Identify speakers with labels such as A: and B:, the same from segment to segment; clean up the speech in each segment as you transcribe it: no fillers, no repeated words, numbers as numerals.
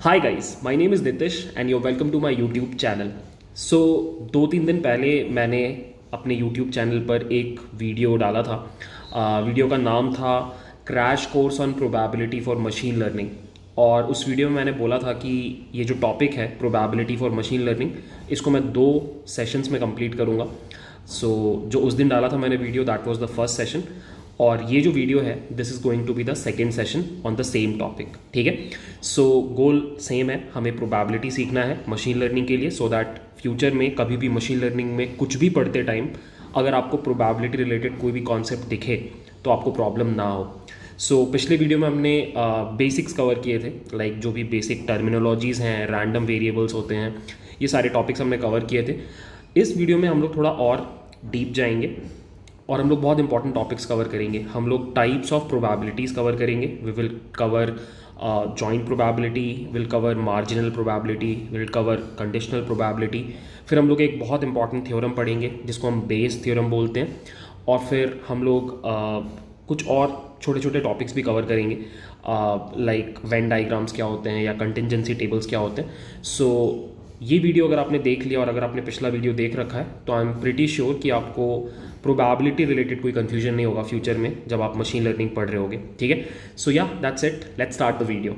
A: Hi guys, my name is Nitish and you're welcome to my YouTube channel. So 2-3 दिन पहले मैंने अपने YouTube channel पर एक वीडियो डाला था। वीडियो का नाम था crash course on probability for machine learning. और उस वीडियो में मैंने बोला था कि ये जो टॉपिक है प्रोबेबिलिटी फॉर मशीन लर्निंग, इसको मैं 2 सेशंस में कंप्लीट करूँगा। जो उस दिन डाला था मैंने video, that was the first session. और ये जो वीडियो है, this is going to be the second session on the same topic. ठीक है। सो गोल सेम है, हमें प्रोबेबिलिटी सीखना है मशीन लर्निंग के लिए, सो दैट फ्यूचर में कभी भी मशीन लर्निंग में कुछ भी पढ़ते टाइम अगर आपको प्रोबेबिलिटी रिलेटेड कोई भी कॉन्सेप्ट दिखे तो आपको प्रॉब्लम ना हो। पिछले वीडियो में हमने बेसिक्स कवर किए थे, लाइक जो भी बेसिक टर्मिनोलॉजीज़ हैं, रैंडम वेरिएबल्स होते हैं, ये सारे टॉपिक्स हमने कवर किए थे। इस वीडियो में हम लोग थोड़ा और डीप जाएंगे और हम लोग बहुत इंपॉर्टेंट टॉपिक्स कवर करेंगे। हम लोग टाइप्स ऑफ प्रोबेबिलिटीज़ कवर करेंगे। We will cover joint probability, will cover marginal probability, will cover conditional probability. फिर हम लोग एक बहुत इंपॉर्टेंट थ्योरम पढ़ेंगे जिसको हम बेस थ्योरम बोलते हैं। और फिर हम लोग कुछ और छोटे छोटे टॉपिक्स भी कवर करेंगे, लाइक वेन डायग्राम्स क्या होते हैं या कंटिजेंसी टेबल्स क्या होते हैं। ये वीडियो अगर आपने देख लिया और अगर आपने पिछला वीडियो देख रखा है तो आई एम प्रिटी श्योर कि आपको प्रोबेबिलिटी रिलेटेड कोई कंफ्यूजन नहीं होगा फ्यूचर में जब आप मशीन लर्निंग पढ़ रहे होगे। ठीक है। या that's it, let's start the video.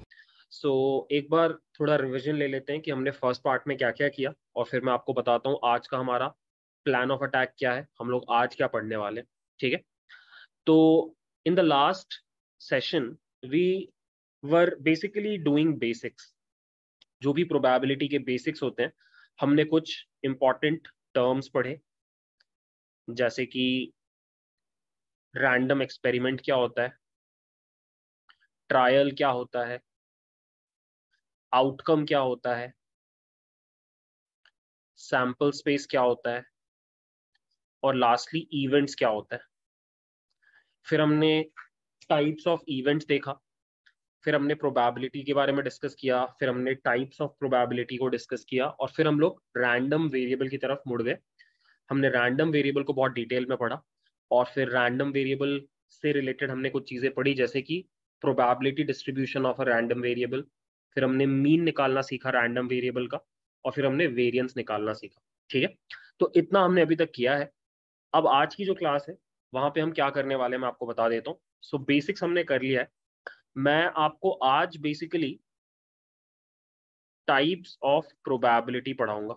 A: एक बार थोड़ा रिवीजन ले लेते हैं कि हमने फर्स्ट पार्ट में क्या क्या किया, और फिर मैं आपको बताता हूँ आज का हमारा प्लान ऑफ अटैक क्या है, हम लोग आज क्या पढ़ने वाले हैं। ठीक है। तो in the last session we were basically doing basics, जो भी प्रोबेबिलिटी के बेसिक्स होते हैं। हमने कुछ इंपॉर्टेंट टर्म्स पढ़े, जैसे कि रैंडम एक्सपेरिमेंट क्या होता है, ट्रायल क्या होता है, आउटकम क्या होता है, सैंपल स्पेस क्या होता है, और लास्टली इवेंट्स क्या होता है। फिर हमने टाइप्स ऑफ इवेंट्स देखा, फिर हमने प्रोबेबिलिटी के बारे में डिस्कस किया, फिर हमने टाइप्स ऑफ प्रोबेबिलिटी को डिस्कस किया, और फिर हम लोग रैंडम वेरिएबल की तरफ मुड़ गए। हमने रैंडम वेरिएबल को बहुत डिटेल में पढ़ा, और फिर रैंडम वेरिएबल से रिलेटेड हमने कुछ चीज़ें पढ़ी, जैसे कि probability distribution of a random variable. फिर हमने मीन निकालना सीखा रैंडम वेरिएबल का, और फिर हमने वेरिएंस निकालना सीखा। ठीक है। तो इतना हमने अभी तक किया है। अब आज की जो क्लास है वहां पे हम क्या करने वाले हैं मैं आपको बता देता हूँ। बेसिक्स हमने कर लिया है। मैं आपको आज बेसिकली टाइप्स ऑफ प्रोबेबिलिटी पढ़ाऊंगा।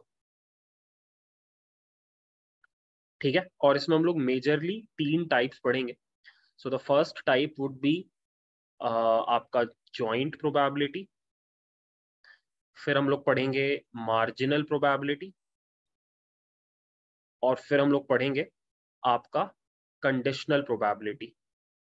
A: ठीक है। और इसमें हम लोग मेजरली 3 टाइप्स पढ़ेंगे। The first type would be आपका जॉइंट प्रोबेबिलिटी। फिर हम लोग पढ़ेंगे मार्जिनल प्रोबेबिलिटी, और फिर हम लोग पढ़ेंगे आपका कंडीशनल प्रोबेबिलिटी।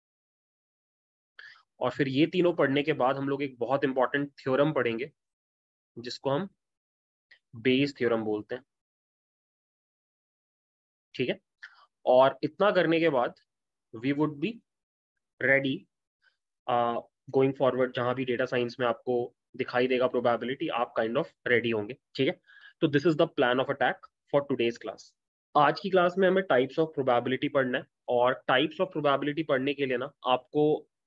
A: और फिर ये तीनों पढ़ने के बाद हम लोग एक बहुत इंपॉर्टेंट थ्योरम पढ़ेंगे जिसको हम बेस थ्योरम बोलते हैं। ठीक है। और इतना करने के बाद we would be ready going forward. जहां भी डेटा साइंस में आपको दिखाई देगा प्रोबेबिलिटी, आप काइंड ऑफ रेडी होंगे। ठीक है। तो this is the plan of attack for today's class. आज की क्लास में हमें टाइप्स ऑफ प्रोबेबिलिटी पढ़ना है, और टाइप्स ऑफ प्रोबेबिलिटी पढ़ने के लिए ना आपको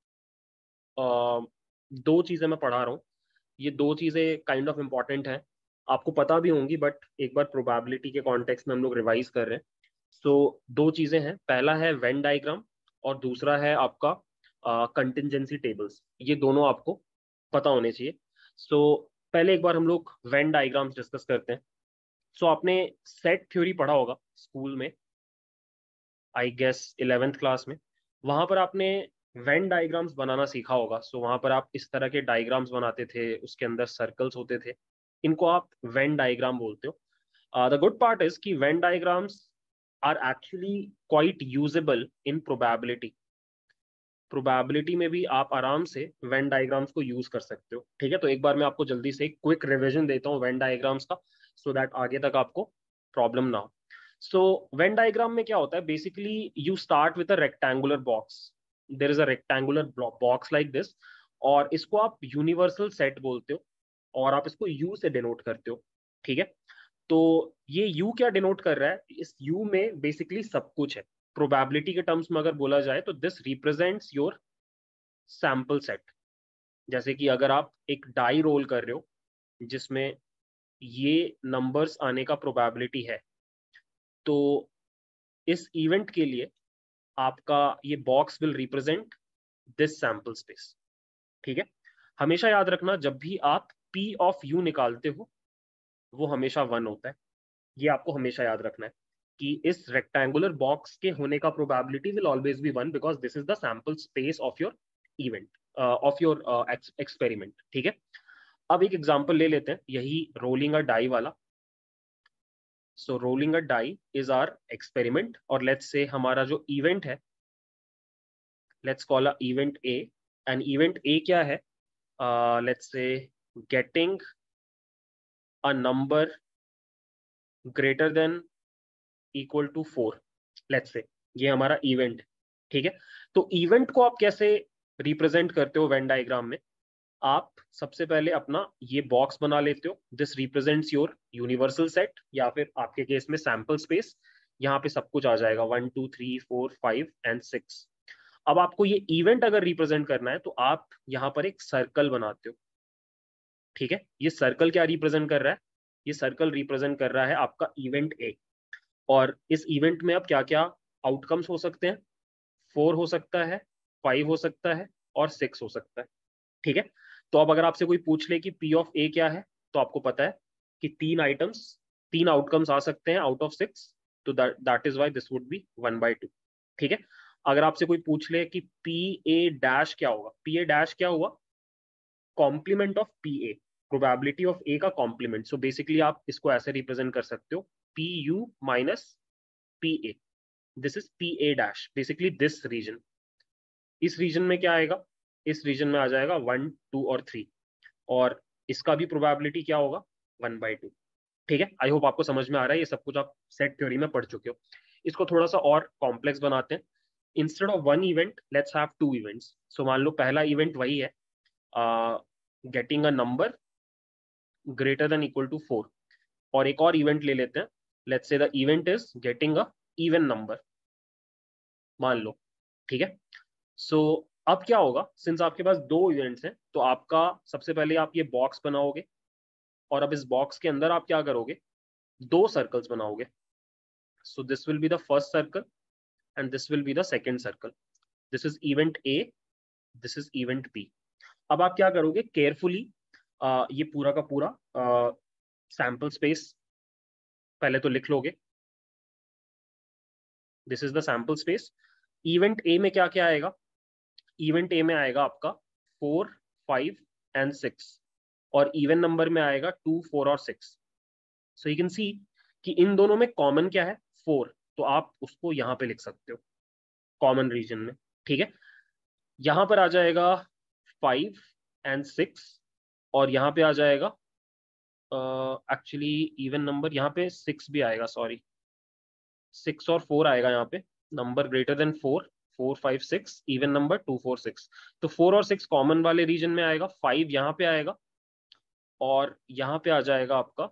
A: 2 चीजें मैं पढ़ा रहा हूँ। ये 2 चीजें काइंड ऑफ इंपॉर्टेंट हैं, आपको पता भी होंगी, बट एक बार प्रोबेबिलिटी के कॉन्टेक्स्ट में हम लोग रिवाइज कर रहे हैं। 2 चीजें हैं, पहला है वेन डायग्राम और दूसरा है आपका कंटिजेंसी टेबल्स। ये दोनों आपको पता होने चाहिए। पहले एक बार हम लोग वेन डायग्राम्स डिस्कस करते हैं। आपने सेट थ्योरी पढ़ा होगा स्कूल में, आई गेस 11th क्लास में। वहां पर आपने वेन डायग्राम्स बनाना सीखा होगा। वहां पर आप इस तरह के डायग्राम्स बनाते थे, उसके अंदर सर्कल्स होते थे, इनको आप वेन डायग्राम बोलते हो। द गुड पार्ट इज कि Venn diagrams are actually quite usable in probability. Probability में भी आप आराम से वेन डायग्राम्स को यूज कर सकते हो। ठीक है। तो एक बार मैं आपको जल्दी से क्विक रिवीजन देता हूँ वेन डायग्राम्स का, सो दैट आगे तक आपको प्रॉब्लम ना हो। वेन डायग्राम में क्या होता है, basically you start with a rectangular box. There is a rectangular box like this, और इसको आप यूनिवर्सल सेट बोलते हो, और आप इसको यू से डिनोट करते हो। ठीक है। तो ये यू क्या डिनोट कर रहा है, इस यू में बेसिकली सब कुछ है। प्रोबेबिलिटी के टर्म्स में अगर बोला जाए तो this represents your sample set. जैसे कि अगर आप एक डाई रोल कर रहे हो जिसमें ये नंबर्स आने का प्रोबेबिलिटी है, तो इस इवेंट के लिए आपका ये box will represent this sample space. ठीक है, हमेशा याद रखना जब भी आप पी ऑफ यू निकालते हो वो हमेशा 1 होता है। ये आपको हमेशा याद रखना है कि इस रेक्टेंगुलर बॉक्स के होने का probability will always be 1 because this is the sample space of your event, of your experiment. ठीक है, अब एक एग्जांपल ले लेते हैं यही रोलिंग अ डाई वाला। So rolling a die is our experiment, और लेट्स से हमारा जो इवेंट है, let's call a event A. And event A क्या है? Let's say getting a number greater than equal to 4, let's say ये हमारा event. ठीक है, तो इवेंट को आप कैसे रिप्रेजेंट करते हो वेन डायग्राम में? आप सबसे पहले अपना ये बॉक्स बना लेते हो, this represents your universal set, या फिर आपके केस में सैंपल स्पेस। यहाँ पे सब कुछ आ जाएगा 1 2 3 4 5 एंड 6। अब आपको ये इवेंट अगर रिप्रेजेंट करना है तो आप यहाँ पर एक सर्कल बनाते हो। ठीक है, ये सर्कल क्या रिप्रेजेंट कर रहा है? ये सर्कल रिप्रेजेंट कर रहा है आपका इवेंट ए। और इस इवेंट में अब क्या क्या आउटकम्स हो सकते हैं? 4 हो सकता है, 5 हो सकता है, और 6 हो सकता है। ठीक है, तो अब अगर आपसे कोई पूछ ले कि पी ऑफ ए क्या है, तो आपको पता है कि 3 आइटम्स, 3 आउटकम्स आ सकते हैं आउट ऑफ 6, तो that is why this would be 1/2। ठीक है, अगर आपसे कोई पूछ ले कि पी ए डैश क्या होगा, पी ए डैश क्या हुआ? Complement of P A, probability of A का कॉम्प्लीमेंट। सो बेसिकली आप इसको ऐसे रिप्रेजेंट कर सकते हो, P U minus P A, this is P A dash, basically this region. इस रीजन में क्या आएगा? इस रीजन में आ जाएगा 1 2 और 3, और इसका भी प्रोबेबिलिटी क्या होगा? 1/2। ठीक है, आई होप आपको समझ में आ रहा है, ये सब कुछ आप सेट थ्योरी में पढ़ चुके हो। इसको थोड़ा सा और कॉम्प्लेक्स बनाते हैं। Instead of 1 event let's have 2 events. So मान लो पहला इवेंट वही है, getting a number greater than equal to 4, और एक और इवेंट ले लेते हैं, let's say the event is getting a even number, मान लो। ठीक है, सो अब क्या होगा, सिंस आपके पास 2 इवेंट्स हैं, तो आपका सबसे पहले आप ये बॉक्स बनाओगे, और अब इस बॉक्स के अंदर आप क्या करोगे? 2 सर्कल्स बनाओगे। So this will be the first circle and this will be the second circle. This is event A, this is event B. अब आप क्या करोगे? केयरफुली ये पूरा का पूरा सैंपल स्पेस पहले तो लिख लोगे, this is the sample space. Event A में क्या क्या आएगा? इवेंट ए में आएगा आपका 4 5 एंड 6, और इवन नंबर में आएगा 2 4 और 6। सो यू कैन सी कि इन दोनों में कॉमन क्या है? 4, तो आप उसको यहां पे लिख सकते हो कॉमन रीजन में। ठीक है, यहां पर आ जाएगा 5 एंड 6, और यहां पे आ जाएगा एक्चुअली इवन नंबर, यहाँ पे 6 भी आएगा, सॉरी 6 और 4 आएगा यहाँ पे, number greater than 4, 4 5 6, even number 2 4 6। तो 4 और 6 कॉमन वाले रीजन में आएगा, 5 यहाँ पे आएगा, और यहाँ पे आ जाएगा आपका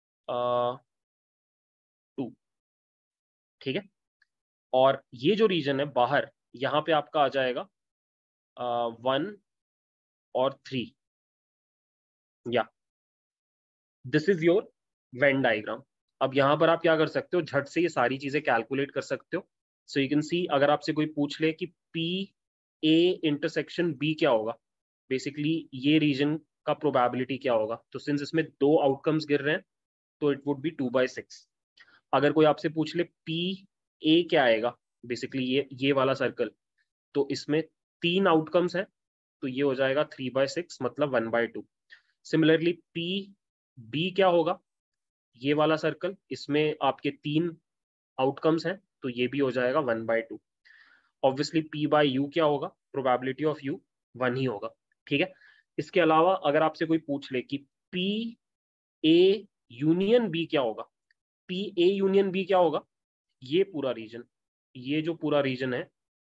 A: 2। ठीक है, और ये जो रीजन है बाहर, यहाँ पे आपका आ जाएगा 1 और 3। या this is your Venn diagram. अब यहाँ पर आप क्या कर सकते हो? झट से ये सारी चीजें कैलकुलेट कर सकते हो। सो यू कैन सी, अगर आपसे कोई पूछ ले कि पी ए इंटरसेक्शन बी क्या होगा, बेसिकली ये रीजन का प्रोबेबिलिटी क्या होगा, तो सिंस इसमें 2 आउटकम्स गिर रहे हैं, तो इट वुड बी 2/6। अगर कोई आपसे पूछ ले पी ए क्या आएगा, बेसिकली ये वाला सर्कल, तो इसमें 3 आउटकम्स हैं, तो ये हो जाएगा 3/6, मतलब 1/2। सिमिलरली पी बी क्या होगा? ये वाला सर्कल, इसमें आपके 3 आउटकम्स हैं, तो ये भी हो जाएगा 1/2। ऑब्वियसली पी बाय यू क्या होगा? प्रोबेबिलिटी ऑफ यू 1 ही होगा। ठीक है, इसके अलावा अगर आपसे कोई पूछ ले कि पी ए यूनियन बी क्या होगा, पी ए यूनियन बी क्या होगा? ये पूरा रीजन, ये जो पूरा रीजन है,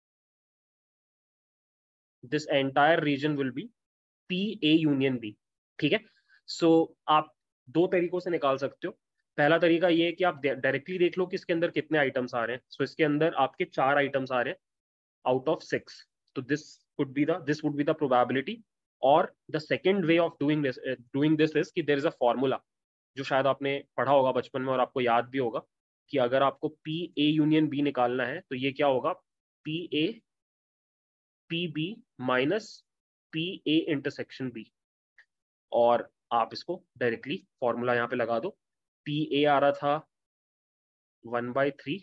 A: this entire region will be P A union B. ठीक है, सो आप 2 तरीकों से निकाल सकते हो। पहला तरीका ये है कि आप डायरेक्टली देख लो कि इसके अंदर कितने आइटम्स आ रहे हैं। सो इसके अंदर आपके 4 आइटम्स आ रहे हैं आउट ऑफ 6, तो this would be the probability और the second way of doing this is कि देयर इज अ फॉर्मूला जो शायद आपने पढ़ा होगा बचपन में और आपको याद भी होगा कि अगर आपको पी ए यूनियन बी निकालना है तो ये क्या होगा, P A P B minus P A intersection B. और आप इसको डायरेक्टली फॉर्मूला यहाँ पे लगा दो। पी ए आ रहा था 1/3,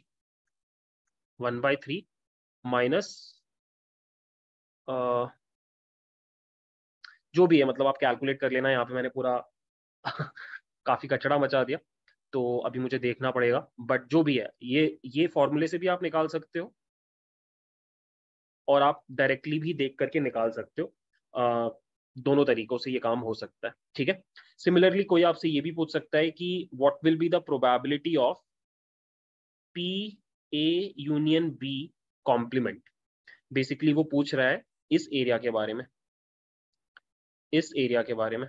A: 1/3 माइनस जो भी है, मतलब आप कैलकुलेट कर लेना, यहाँ पे मैंने पूरा काफी कचड़ा मचा दिया तो अभी मुझे देखना पड़ेगा, बट जो भी है ये फॉर्मूले से भी आप निकाल सकते हो और आप डायरेक्टली भी देख करके निकाल सकते हो। दोनों तरीकों से ये काम हो सकता है, ठीक है। सिमिलरली कोई आपसे ये भी पूछ सकता है कि what will be the probability of P A union B complement. Basically वो पूछ रहा है इस एरिया के बारे में, इस एरिया के बारे में,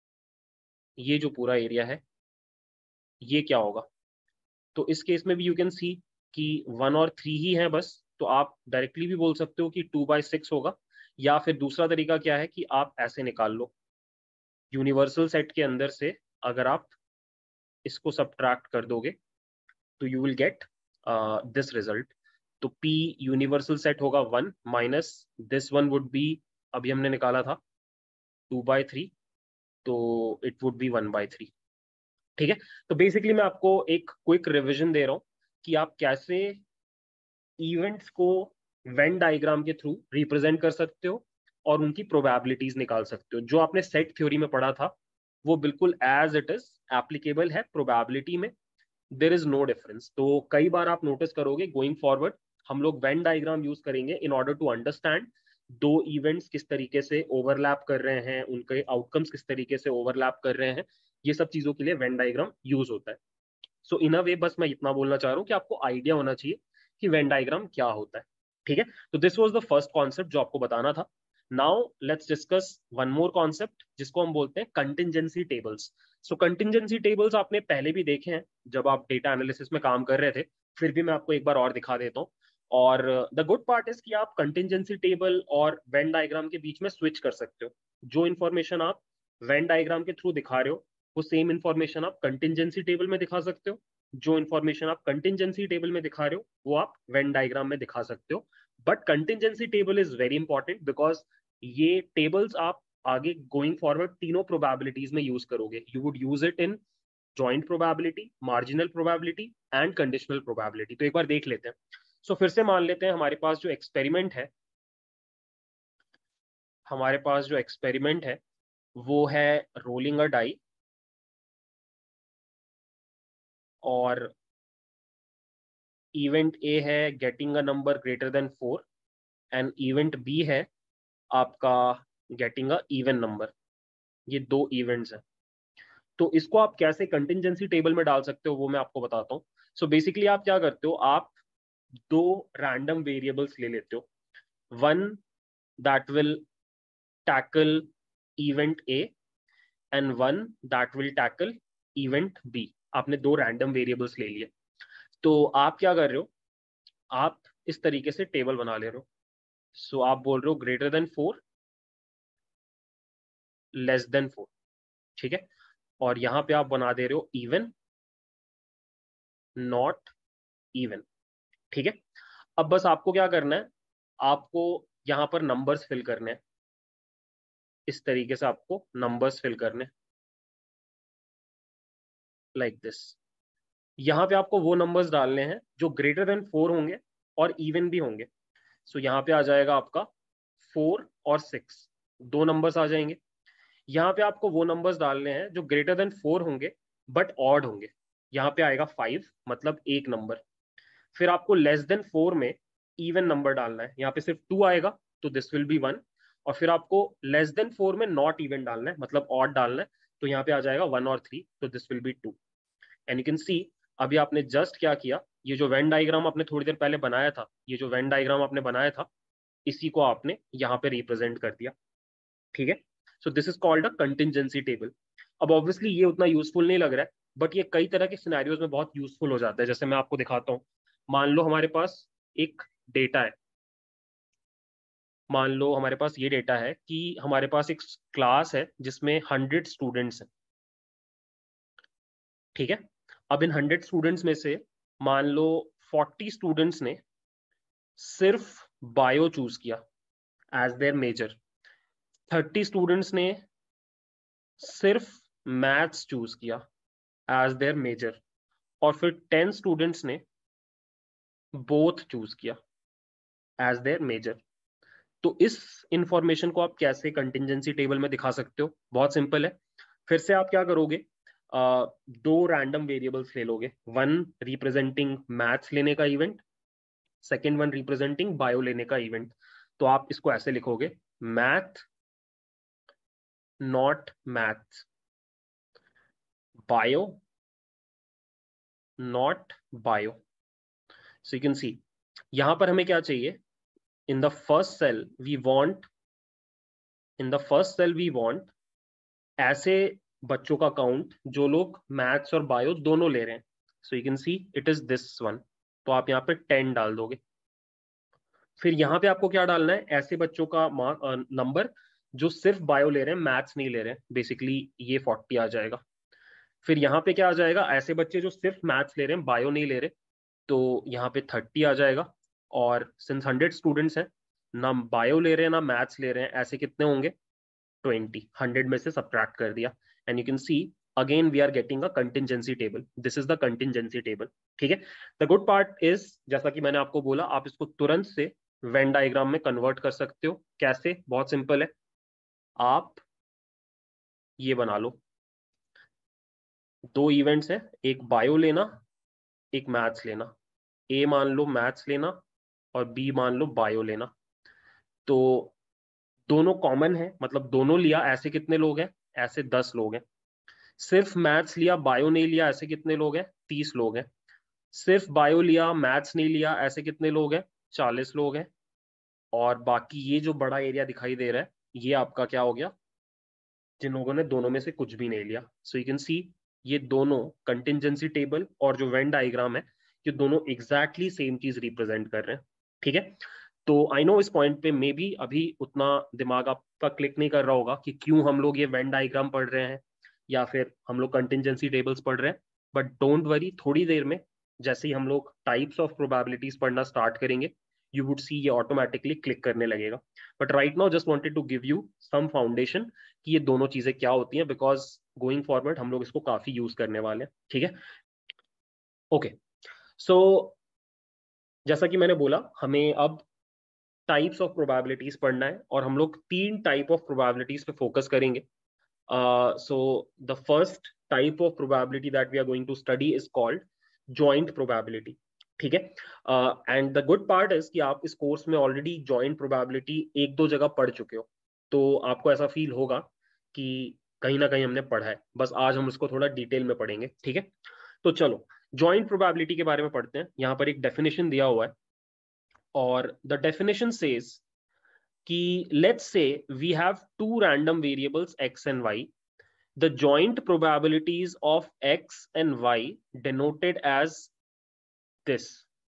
A: ये जो पूरा एरिया है ये क्या होगा। तो इस केस में भी यू कैन सी कि 1 और 3 ही है बस, तो आप डायरेक्टली भी बोल सकते हो कि 2/6 होगा। या फिर दूसरा तरीका क्या है कि आप ऐसे निकाल लो, यूनिवर्सल सेट के अंदर से अगर आप इसको सब्ट्रैक्ट कर दोगे तो you will get this result. तो P यूनिवर्सल सेट होगा 1 minus this one would be, अभी हमने निकाला था 2/3, तो इट वुड बी 1/3, ठीक है। तो बेसिकली मैं आपको एक क्विक रिविजन दे रहा हूं कि आप कैसे इवेंट्स को वेन डायग्राम के थ्रू रिप्रेजेंट कर सकते हो और उनकी प्रोबेबिलिटीज निकाल सकते हो। जो आपने सेट थ्योरी में पढ़ा था वो बिल्कुल एज इट इज एप्लीकेबल है प्रोबेबिलिटी में, देर इज नो डिफरेंस। तो कई बार आप नोटिस करोगे गोइंग फॉरवर्ड हम लोग वेन डायग्राम यूज करेंगे इन ऑर्डर टू अंडरस्टैंड दो इवेंट्स किस तरीके से ओवरलैप कर रहे हैं, उनके आउटकम्स किस तरीके से ओवरलैप कर रहे हैं, ये सब चीजों के लिए वेन डायग्राम यूज होता है। सो इन अ वे बस मैं इतना बोलना चाह रहा हूँ कि आपको आइडिया होना चाहिए कि वेन डायग्राम क्या होता है, ठीक है। तो this was the first concept जो आपको बताना था। Now let's discuss one more concept जिसको हम बोलते हैं contingency tables. So contingency tables आपने पहले भी देखे हैं जब आप डेटा एनालिसिस में काम कर रहे थे, फिर भी मैं आपको एक बार और दिखा देता हूँ। और द गुड पार्ट इज कि आप कंटिंजेंसी टेबल और वेन डायग्राम के बीच में स्विच कर सकते हो। जो इन्फॉर्मेशन आप वेन डायग्राम के थ्रू दिखा रहे हो वो सेम इंफॉर्मेशन आप कंटिंजेंसी टेबल में दिखा सकते हो, जो इन्फॉर्मेशन आप कंटिंजेंसी टेबल में दिखा रहे हो वो आप वेन डायग्राम में दिखा सकते हो। But contingency table is very important because ये टेबल्स आप आगे गोइंग फॉरवर्ड तीनों प्रोबेबिलिटीज में यूज करोगे। You would use it in joint probability, marginal probability and conditional probability. तो एक बार देख लेते हैं। सो फिर से मान लेते हैं हमारे पास जो एक्सपेरिमेंट है, हमारे पास जो एक्सपेरिमेंट है वो है रोलिंग अ डाई, और इवेंट ए है getting a number greater than 4 and event B है आपका गेटिंग अ इवन नंबर। ये दो इवेंट्स हैं। तो इसको आप कैसे कंटिंजेंसी टेबल में डाल सकते हो वो मैं आपको बताता हूँ। सो बेसिकली आप क्या करते हो, आप दो रैंडम वेरिएबल्स ले लेते हो, one that will tackle event A and one that will tackle event B. आपने दो रैंडम वेरिएबल्स ले लिए। तो आप क्या कर रहे हो, आप इस तरीके से टेबल बना ले रहे हो। सो आप बोल रहे हो ग्रेटर देन 4, लेस देन 4, ठीक है। और यहां पे आप बना दे रहे हो इवन, नॉट इवन, ठीक है। अब बस आपको क्या करना है, आपको यहां पर नंबर्स फिल करने हैं, इस तरीके से आपको नंबर्स फिल करने, लाइक दिस। यहां पे आपको वो नंबर्स डालने हैं जो ग्रेटर देन 4 होंगे और इवन भी होंगे। सो यहाँ पे आ जाएगा आपका 4 और 6, दो नंबर्स आ जाएंगे। यहाँ पे आपको वो नंबर्स डालने हैं जो ग्रेटर देन 4 होंगे बट ऑड होंगे। यहाँ पे आएगा 5, मतलब एक नंबर। फिर आपको लेस देन 4 में इवन नंबर डालना है, यहाँ पे सिर्फ 2 आएगा तो दिस विल बी 1। और फिर आपको लेस देन 4 में नॉट इवन डालना है, मतलब ऑड डालना है, तो यहाँ पे आ जाएगा 1 और 3, तो this will be 2। And you can see अभी आपने जस्ट क्या किया, ये जो वेन डायग्राम आपने थोड़ी देर पहले बनाया था, ये जो वेन डायग्राम आपने बनाया था इसी को आपने यहाँ पे रिप्रेजेंट कर दिया, ठीक है। So this is called a contingency table. अब ऑब्वियसली ये उतना यूजफुल नहीं लग रहा है बट ये कई तरह के सिनेरियोज में बहुत यूजफुल हो जाता है। जैसे मैं आपको दिखाता हूँ, मान लो हमारे पास एक डेटा है, मान लो हमारे पास ये डेटा है कि हमारे पास एक क्लास है जिसमें 100 स्टूडेंट्स हैं, ठीक है। अब इन 100 स्टूडेंट्स में से मान लो 40 स्टूडेंट्स ने सिर्फ बायो चूज किया एज देयर मेजर, 30 स्टूडेंट्स ने सिर्फ मैथ्स चूज किया एज देयर मेजर, और फिर 10 स्टूडेंट्स ने बोथ चूज किया एज देयर मेजर। तो इस इंफॉर्मेशन को आप कैसे कंटिंजेंसी टेबल में दिखा सकते हो? बहुत सिंपल है। फिर से आप क्या करोगे, दो रैंडम वेरिएबल्स ले लोगे, वन रिप्रेजेंटिंग मैथ्स लेने का event, second one representing bio लेने का इवेंट। तो आप इसको ऐसे लिखोगे, math not maths, bio not bio. So you can see यहां पर हमें क्या चाहिए, in the first cell we want, in the first cell we want ऐसे बच्चों का काउंट जो लोग मैथ्स और बायो दोनों ले रहे हैं। So you can see it is this one. तो आप यहाँ पे 10 डाल दोगे। फिर यहाँ पे आपको क्या डालना है, ऐसे बच्चों का नंबर जो सिर्फ बायो ले रहे हैं, मैथ्स नहीं ले रहे हैं, बेसिकली ये 40 आ जाएगा। फिर यहाँ पे क्या आ जाएगा, ऐसे बच्चे जो सिर्फ मैथ्स ले रहे हैं, बायो नहीं ले रहे, तो यहाँ पे 30 आ जाएगा। और सिंस 100 स्टूडेंट्स हैं, ना बायो ले रहे हैं ना मैथ्स ले रहे हैं, ऐसे कितने होंगे, 20, 100 में से सब्ट्रैक्ट कर दिया, and you can see again we are getting a contingency table. This is the contingency table, ठीक है। द गुड पार्ट इज, जैसा कि मैंने आपको बोला, आप इसको तुरंत से वेन डायग्राम में कन्वर्ट कर सकते हो। कैसे? बहुत सिंपल है। आप ये बना लो, दो इवेंट्स है, एक बायो लेना, एक मैथ्स लेना। ए मान लो मैथ्स लेना और बी मान लो बायो लेना। तो दोनों कॉमन है, मतलब दोनों लिया, ऐसे कितने लोग हैं, ऐसे 10 लोग हैं। सिर्फ मैथ्स लिया बायो नहीं लिया, ऐसे कितने लोग हैं, 30 लोग हैं। सिर्फ बायो लिया मैथ्स नहीं लिया, ऐसे कितने लोग हैं, 40 लोग हैं। और बाकी ये जो बड़ा एरिया दिखाई दे रहा है, ये आपका क्या हो गया, जिन लोगों ने दोनों में से कुछ भी नहीं लिया। सो यू कैन सी ये दोनों कंटिंजेंसी टेबल और जो वेन डायग्राम है, ये दोनों एग्जैक्टली सेम चीज रिप्रेजेंट कर रहे हैं, ठीक है। तो आई नो इस पॉइंट पे मे बी अभी उतना दिमाग आपका क्लिक नहीं कर रहा होगा कि क्यों हम लोग ये वेन डायग्राम पढ़ रहे हैं या फिर हम लोग कंटिंजेंसी टेबल्स पढ़ रहे हैं। बट डोंट वरी, थोड़ी देर में जैसे ही हम लोग टाइप्स ऑफ प्रोबेबिलिटीज पढ़ना स्टार्ट करेंगे, यू वुड सी ये ऑटोमेटिकली क्लिक करने लगेगा। But right now just wanted to give you some foundation कि ये दोनों चीजें क्या होती हैं, बिकॉज गोइंग फॉरवर्ड हम लोग इसको काफी यूज करने वाले हैं, ठीक है। ओके, सो जैसा कि मैंने बोला, हमें अब टाइप्स ऑफ प्रोबेबिलिटीज पढ़ना है और हम लोग तीन टाइप ऑफ प्रोबेबिलिटीज पे फोकस करेंगे। So the first type of probability that we are going to study is called joint probability, ठीक है। And the good part is कि आप इस कोर्स में ऑलरेडी जॉइंट प्रोबेबिलिटी एक दो जगह पढ़ चुके हो, तो आपको ऐसा फील होगा कि कहीं ना कहीं हमने पढ़ा है। बस आज हम उसको थोड़ा डिटेल में पढ़ेंगे, ठीक है। तो चलो जॉइंट प्रोबेबिलिटी के बारे में पढ़ते हैं। यहाँ पर एक डेफिनेशन दिया हुआ है और द डेफिनेशन सेज कि let's say we have two random variables x and y, the joint probabilities of x and y denoted as this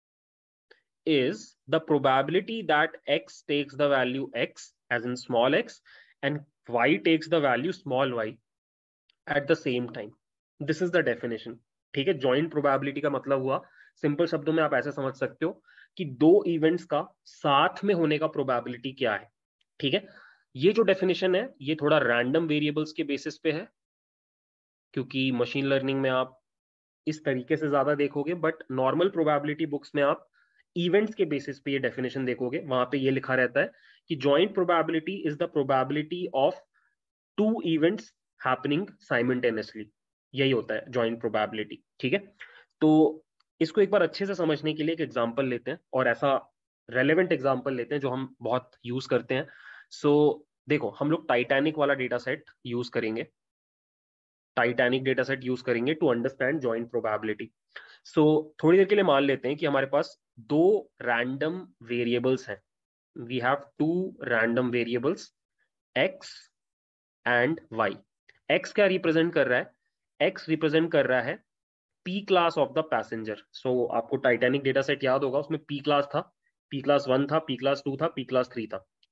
A: is the probability that x takes the value x as in small x and y takes the value small y at the same time. This is the definition, ठीक है। Joint probability का मतलब हुआ, simple शब्दों में आप ऐसे समझ सकते हो कि दो इवेंट्स का साथ में होने का प्रोबेबिलिटी क्या है, ठीक है। ये जो डेफिनेशन है ये थोड़ा रैंडम वेरिएबल्स के बेसिस पे है, क्योंकि मशीन लर्निंग में आप इस तरीके से ज्यादा देखोगे, बट नॉर्मल प्रोबेबिलिटी बुक्स में आप इवेंट्स के बेसिस पे ये डेफिनेशन देखोगे। वहां पे ये लिखा रहता है कि joint probability is the probability of two events happening simultaneously. यही होता है जॉइंट प्रोबेबिलिटी, ठीक है। तो इसको एक बार अच्छे से समझने के लिए एक एग्जांपल लेते हैं, और ऐसा रेलेवेंट एग्जांपल लेते हैं जो हम बहुत यूज करते हैं। सो देखो, हम लोग टाइटैनिक वाला डेटा सेट यूज करेंगे, टाइटैनिक डेटा सेट यूज करेंगे to understand joint probability. So थोड़ी देर के लिए मान लेते हैं कि हमारे पास दो रैंडम वेरिएबल्स हैं। We have two random variables x and y। x क्या रिप्रेजेंट कर रहा है, x रिप्रेजेंट कर रहा है p class of the passenger. So आपको टाइटैनिक डेटा सेट याद होगा, उसमें p क्लास था, p क्लास 1 था, p क्लास 2 था, p क्लास 3 था,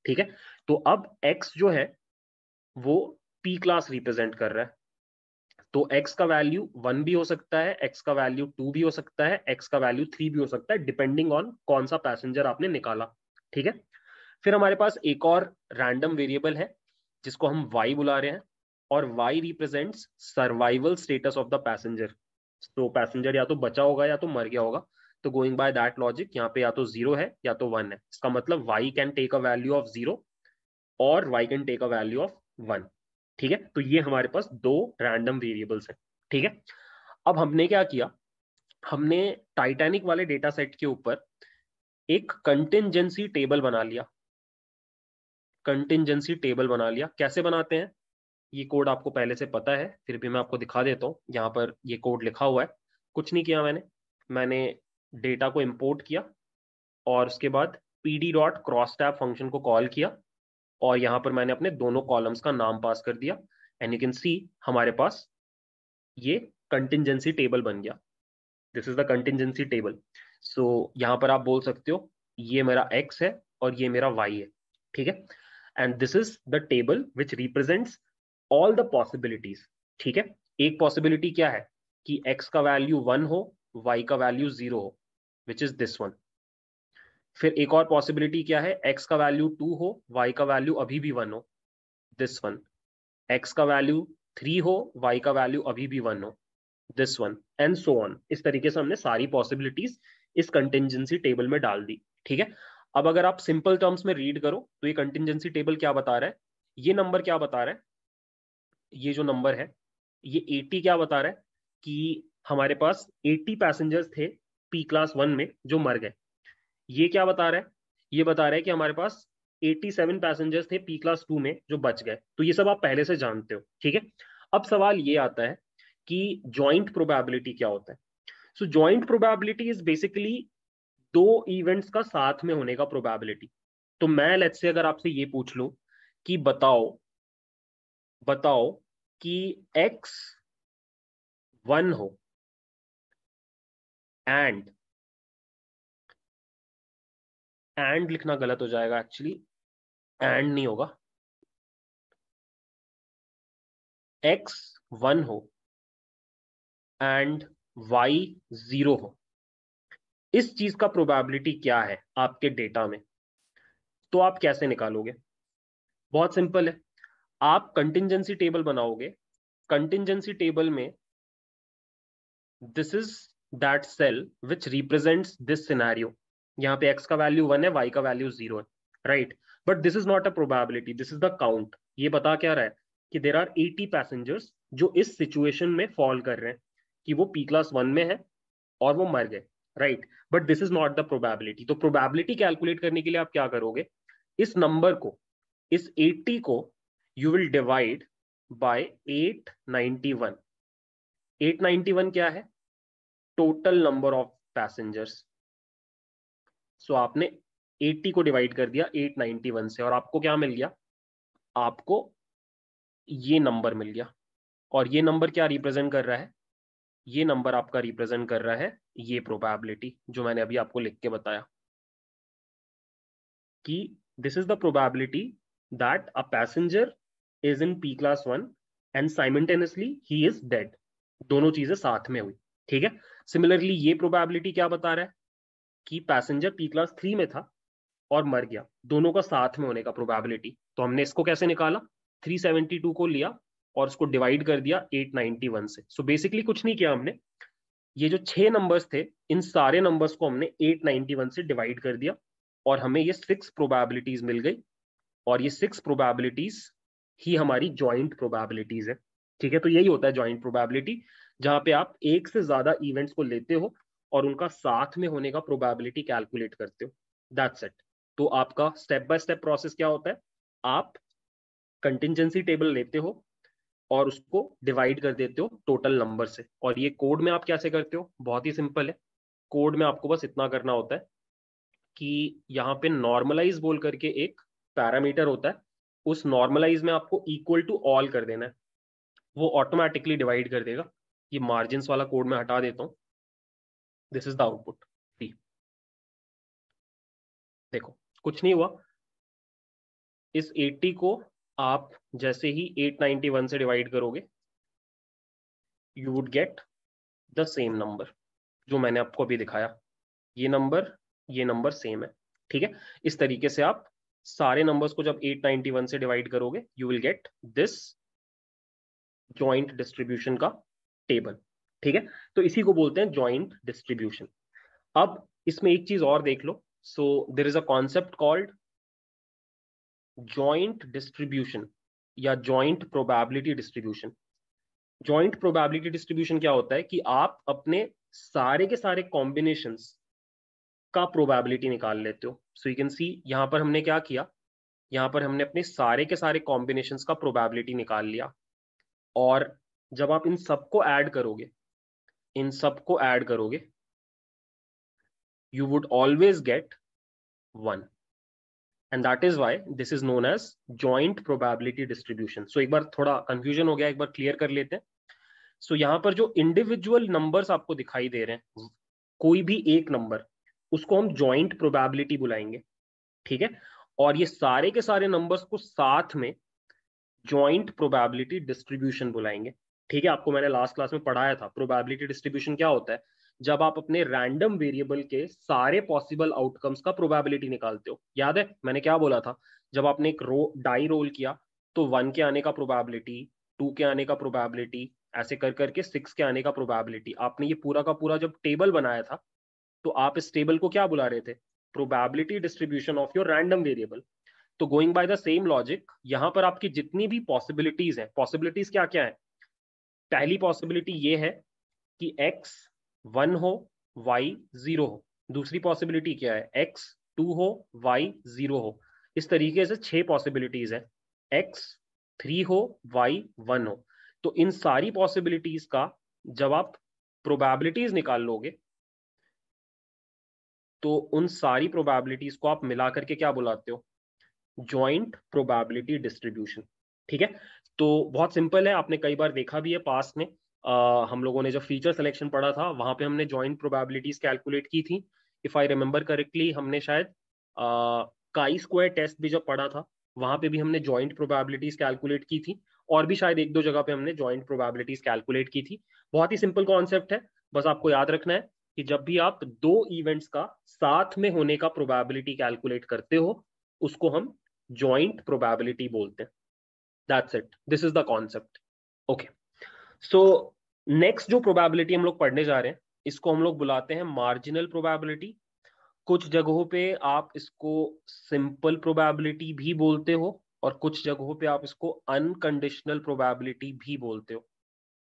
A: ठीक है। तो अब x जो है वो p क्लास रिप्रेजेंट कर रहा है, तो x का वैल्यू 1 भी हो सकता है, x का वैल्यू 2 भी हो सकता है, x का वैल्यू 3 भी हो सकता है, डिपेंडिंग ऑन कौन सा पैसेंजर आपने निकाला। ठीक है। फिर हमारे पास एक और रैंडम वेरिएबल है जिसको हम y बुला रहे हैं, और y represents survival status of the passenger. तो पैसेंजर या तो बचा होगा या तो मर गया होगा, तो गोइंग बाय दैट लॉजिक यहाँ पे या तो 0 है या तो 1 है। इसका मतलब y can take a value of 0 और y can take a value of 1। ठीक है। तो ये हमारे पास दो रैंडम वेरिएबल्स हैं। ठीक है। अब हमने क्या किया, हमने टाइटैनिक वाले डेटा सेट के ऊपर एक कंटिंजेंसी टेबल बना लिया। कंटिंजेंसी टेबल बना लिया, कैसे बनाते हैं ये कोड आपको पहले से पता है, फिर भी मैं आपको दिखा देता हूँ। यहाँ पर ये कोड लिखा हुआ है, कुछ नहीं किया मैंने डेटा को इंपोर्ट किया और उसके बाद pd dot cross tab function को कॉल किया, और यहाँ पर मैंने अपने दोनों कॉलम्स का नाम पास कर दिया, एंड यू कैन सी हमारे पास ये कंटिंजेंसी टेबल बन गया। This is the contingency table. So यहाँ पर आप बोल सकते हो ये मेरा x है और ये मेरा y है। ठीक है। And this is the table which represents all the possibilities. ठीक है। एक पॉसिबिलिटी क्या है कि x का वैल्यू 1 हो, y का वैल्यू 0 हो, विच इज दिस वन। फिर एक और पॉसिबिलिटी क्या है, x का वैल्यू 2 हो, y का वैल्यू अभी भी 1 हो, दिस वन। x का वैल्यू 3 हो, y का वैल्यू अभी भी 1 हो, this one, and so on. इस तरीके से हमने सारी पॉसिबिलिटीज इस कंटिंजेंसी टेबल में डाल दी। ठीक है। अब अगर आप सिंपल टर्म्स में रीड करो तो ये कंटिंजेंसी टेबल क्या बता रहा है, ये नंबर क्या बता रहा है, ये जो नंबर है ये 80 क्या बता रहा है कि हमारे पास 80 पैसेंजर्स थे पी क्लास 1 में जो मर गए। ये क्या बता रहा है, ये बता रहा है कि हमारे पास 87 पैसेंजर्स थे पी क्लास 2 में जो बच गए। तो ये सब आप पहले से जानते हो। ठीक है। अब सवाल ये आता है कि जॉइंट प्रोबेबिलिटी क्या होता है। So joint probability is basically दो इवेंट्स का साथ में होने का प्रोबेबिलिटी। तो मैं लेट्स से अगर आपसे ये पूछ लूं कि बताओ बताओ कि x 1 हो एंड लिखना गलत हो जाएगा एक्चुअली, एंड नहीं होगा, x 1 हो एंड y 0 हो, इस चीज का प्रोबेबिलिटी क्या है आपके डेटा में, तो आप कैसे निकालोगे। बहुत सिंपल है, आप कंटिंजेंसी टेबल बनाओगे। कंटिंजेंसी टेबल में this is that cell which represents this scenario. यहाँ पे x का वैल्यू 1 है, y का वैल्यू 0 है, right. But this is not a probability, this is the count. ये बता क्या रहा है कि देर आर 80 पैसेंजर्स जो इस सिचुएशन में फॉल कर रहे हैं कि वो पी क्लास 1 में है और वो मर गए, right. But this is not the probability. तो प्रोबेबिलिटी कैलकुलेट करने के लिए आप क्या करोगे, इस नंबर को, इस 80 को यू विल डिवाइड बाय 891। 891 क्या है, total number of passengers. So आपने 80 को डिवाइड कर दिया 891 से, और आपको क्या मिल गया, आपको ये नंबर मिल गया। और ये नंबर क्या रिप्रेजेंट कर रहा है, ये नंबर आपका रिप्रेजेंट कर रहा है ये प्रोबेबिलिटी जो मैंने अभी आपको लिख के बताया कि this is the probability that a passenger is in P class 1 and simultaneously he is dead. दोनों चीजें साथ में हुई। ठीक है। सिमिलरली ये प्रोबेबिलिटी क्या बता रहा है कि पैसेंजर पी क्लास 3 में था और मर गया, दोनों का साथ में होने का प्रोबेबिलिटी। तो हमने इसको कैसे निकाला, 372 को लिया और उसको डिवाइड कर दिया 891 से। सो बेसिकली कुछ नहीं किया हमने, ये जो 6 नंबर्स थे इन सारे नंबर्स को हमने 891 से डिवाइड कर दिया और हमें ये 6 प्रोबेबिलिटीज मिल गई, और ये 6 प्रोबेबिलिटीज ही हमारी ज्वाइंट प्रोबेबिलिटीज है। ठीक है। तो यही होता है ज्वाइंट प्रोबेबिलिटी, जहां पे आप एक से ज्यादा इवेंट्स को लेते हो और उनका साथ में होने का प्रोबेबिलिटी कैलकुलेट करते हो। That's it. तो आपका स्टेप बाय स्टेप प्रोसेस क्या होता है, आप कंटिंजेंसी टेबल लेते हो और उसको डिवाइड कर देते हो टोटल नंबर से। और ये कोड में आप कैसे करते हो, बहुत ही सिंपल है। कोड में आपको बस इतना करना होता है कि यहाँ पे नॉर्मलाइज बोल करके एक पैरामीटर होता है, उस नॉर्मलाइज में आपको इक्वल टू ऑल कर देना है, वो ऑटोमेटिकली डिवाइड कर देगा। ये मार्जिन वाला कोड में हटा देता हूँ, दिस इज द आउटपुट। देखो कुछ नहीं हुआ, इस 80 को आप जैसे ही 891 से डिवाइड करोगे, you would get the same number जो मैंने आपको अभी दिखाया। ये नंबर सेम है, ठीक है। इस तरीके से आप सारे नंबर्स को जब 891 से डिवाइड करोगे, you will get this joint distribution का टेबल, ठीक है। तो इसी को बोलते हैं जॉइंट डिस्ट्रीब्यूशन। अब इसमें एक चीज और देख लो। So there is a concept called joint distribution या joint probability distribution. Joint probability distribution क्या होता है कि आप अपने सारे के सारे कॉम्बिनेशंस का प्रोबेबिलिटी निकाल लेते हो। सो यू कैन सी यहां पर हमने क्या किया, यहां पर हमने अपने सारे के सारे कॉम्बिनेशंस का प्रोबेबिलिटी निकाल लिया, और जब आप इन सबको ऐड करोगे, इन सबको ऐड करोगे, you would always get 1, and that is why this is known as joint probability distribution. So एक बार थोड़ा कंफ्यूजन हो गया, एक बार क्लियर कर लेते हैं। सो यहां पर जो इंडिविजुअल नंबर्स आपको दिखाई दे रहे हैं, कोई भी एक नंबर, उसको हम जॉइंट प्रोबेबिलिटी बुलाएंगे, ठीक है। और ये सारे के सारे नंबर्स को साथ में जॉइंट प्रोबेबिलिटी डिस्ट्रीब्यूशन बुलाएंगे, ठीक है। आपको मैंने लास्ट क्लास में पढ़ाया था प्रोबेबिलिटी डिस्ट्रीब्यूशन क्या होता है। जब आप अपने रैंडम वेरिएबल के सारे पॉसिबल आउटकम्स का प्रोबेबिलिटी निकालते हो, याद है मैंने क्या बोला था। जब आपने एक डाई रोल किया, तो 1 के आने का प्रोबेबिलिटी, 2 के आने का प्रोबेबिलिटी, ऐसे कर करके 6 के आने का प्रोबेबिलिटी, आपने ये पूरा का पूरा जब टेबल बनाया था, तो आप इस टेबल को क्या बुला रहे थे, probability distribution of your random variable. तो going by the same logic, यहां पर आपकी जितनी भी पॉसिबिलिटीज है, पॉसिबिलिटीज क्या क्या है। पहली पॉसिबिलिटी ये है कि x 1 हो, y 0 हो। दूसरी पॉसिबिलिटी क्या है, x 2 हो, y 0 हो। इस तरीके से 6 पॉसिबिलिटीज है, x 3 हो, y 1 हो। तो इन सारी पॉसिबिलिटीज का जब आप प्रोबेबिलिटीज निकाल लोगे, तो उन सारी प्रोबेबिलिटीज को आप मिला करके क्या बुलाते हो, जॉइंट प्रोबेबिलिटी डिस्ट्रीब्यूशन, ठीक है। तो बहुत सिंपल है, आपने कई बार देखा भी है पास्ट में। हम लोगों ने जब फीचर सिलेक्शन पढ़ा था, वहां पे हमने जॉइंट प्रोबेबिलिटीज कैलकुलेट की थी। इफ आई रिमेंबर करेक्टली, हमने शायद काई स्क्वायर टेस्ट भी जब पढ़ा था, वहां पे भी हमने जॉइंट प्रोबेबिलिटीज कैलकुलेट की थी। और भी शायद एक दो जगह पे हमने जॉइंट प्रोबेबिलिटीज कैलकुलेट की थी। बहुत ही सिंपल कॉन्सेप्ट है, बस आपको याद रखना है कि जब भी आप दो इवेंट्स का साथ में होने का प्रोबेबिलिटी कैलकुलेट करते हो, उसको हम जॉइंट प्रोबेबिलिटी बोलते हैं। That's it, this is the concept. Okay, so next जो प्रोबेबिलिटी हम लोग पढ़ने जा रहे हैं, इसको हम लोग बुलाते हैं मार्जिनल प्रोबेबिलिटी। कुछ जगहों पे आप इसको सिंपल प्रोबेबिलिटी भी बोलते हो, और कुछ जगहों पे आप इसको अनकंडीशनल प्रोबेबिलिटी भी बोलते हो।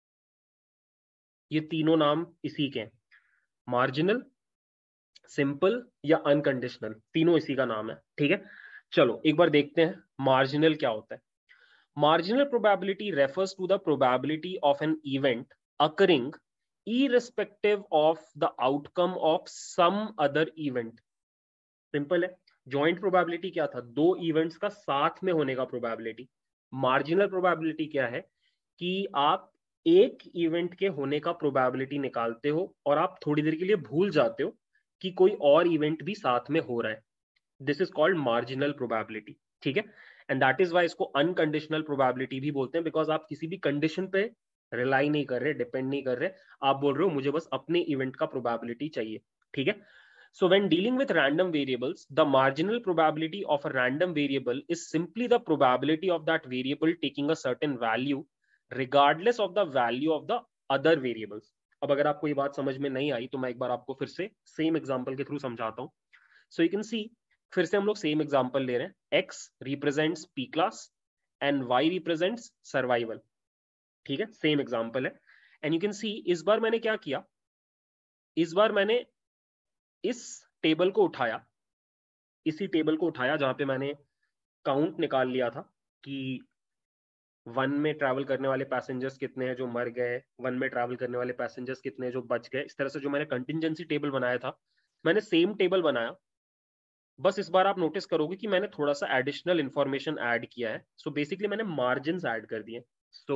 A: ये तीनों नाम इसी के हैं, मार्जिनल, सिंपल या अनकंडीशनल, तीनों इसी का नाम है, ठीक है। चलो एक बार देखते हैं मार्जिनल क्या होता है। Marginal probability refers to the probability of an event occurring irrespective of the outcome of some other event. Simple है। जॉइंट प्रोबेबिलिटी क्या था, दो इवेंट्स का साथ में होने का प्रोबेबिलिटी। मार्जिनल प्रोबेबिलिटी क्या है कि आप एक इवेंट के होने का प्रोबेबिलिटी निकालते हो, और आप थोड़ी देर के लिए भूल जाते हो कि कोई और इवेंट भी साथ में हो रहा है। This is called marginal probability, ठीक है। एंड दैट इज वाई इसको अनकंडीशनल प्रोबेबिलिटी भी बोलते हैं, बिकॉज आप किसी भी कंडीशन पे रिलाई नहीं कर रहे, डिपेंड नहीं कर रहे। आप बोल रहे हो मुझे बस अपने इवेंट का प्रोबेबिलिटी चाहिए, ठीक है। So when dealing with random variables, the marginal probability of a random variable is simply the probability of that variable taking a certain value regardless of the value of the other variables. अब अगर आपको ये बात समझ में नहीं आई, तो मैं एक बार आपको फिर से सेम एग्जांपल के थ्रू समझाता हूं। सो यू कैन सी, फिर से हम लोग सेम एग्जांपल ले रहे हैं। x represents P class and y represents survival, ठीक है, सेम एग्जांपल है। एंड यू कैन सी इस बार मैंने क्या किया, इस बार मैंने इस टेबल को उठाया, इसी टेबल को उठाया जहां पे मैंने काउंट निकाल लिया था कि 1 में ट्रैवल करने वाले पैसेंजर्स कितने हैं जो मर गए, 1 में ट्रैवल करने वाले पैसेंजर्स कितने हैं जो बच गए। इस तरह से जो मैंने कंटिजेंसी टेबल बनाया था, मैंने सेम टेबल बनाया। बस इस बार आप नोटिस करोगे कि मैंने थोड़ा सा एडिशनल इंफॉर्मेशन ऐड किया है। सो बेसिकली मैंने मार्जिन ऐड कर दिए। सो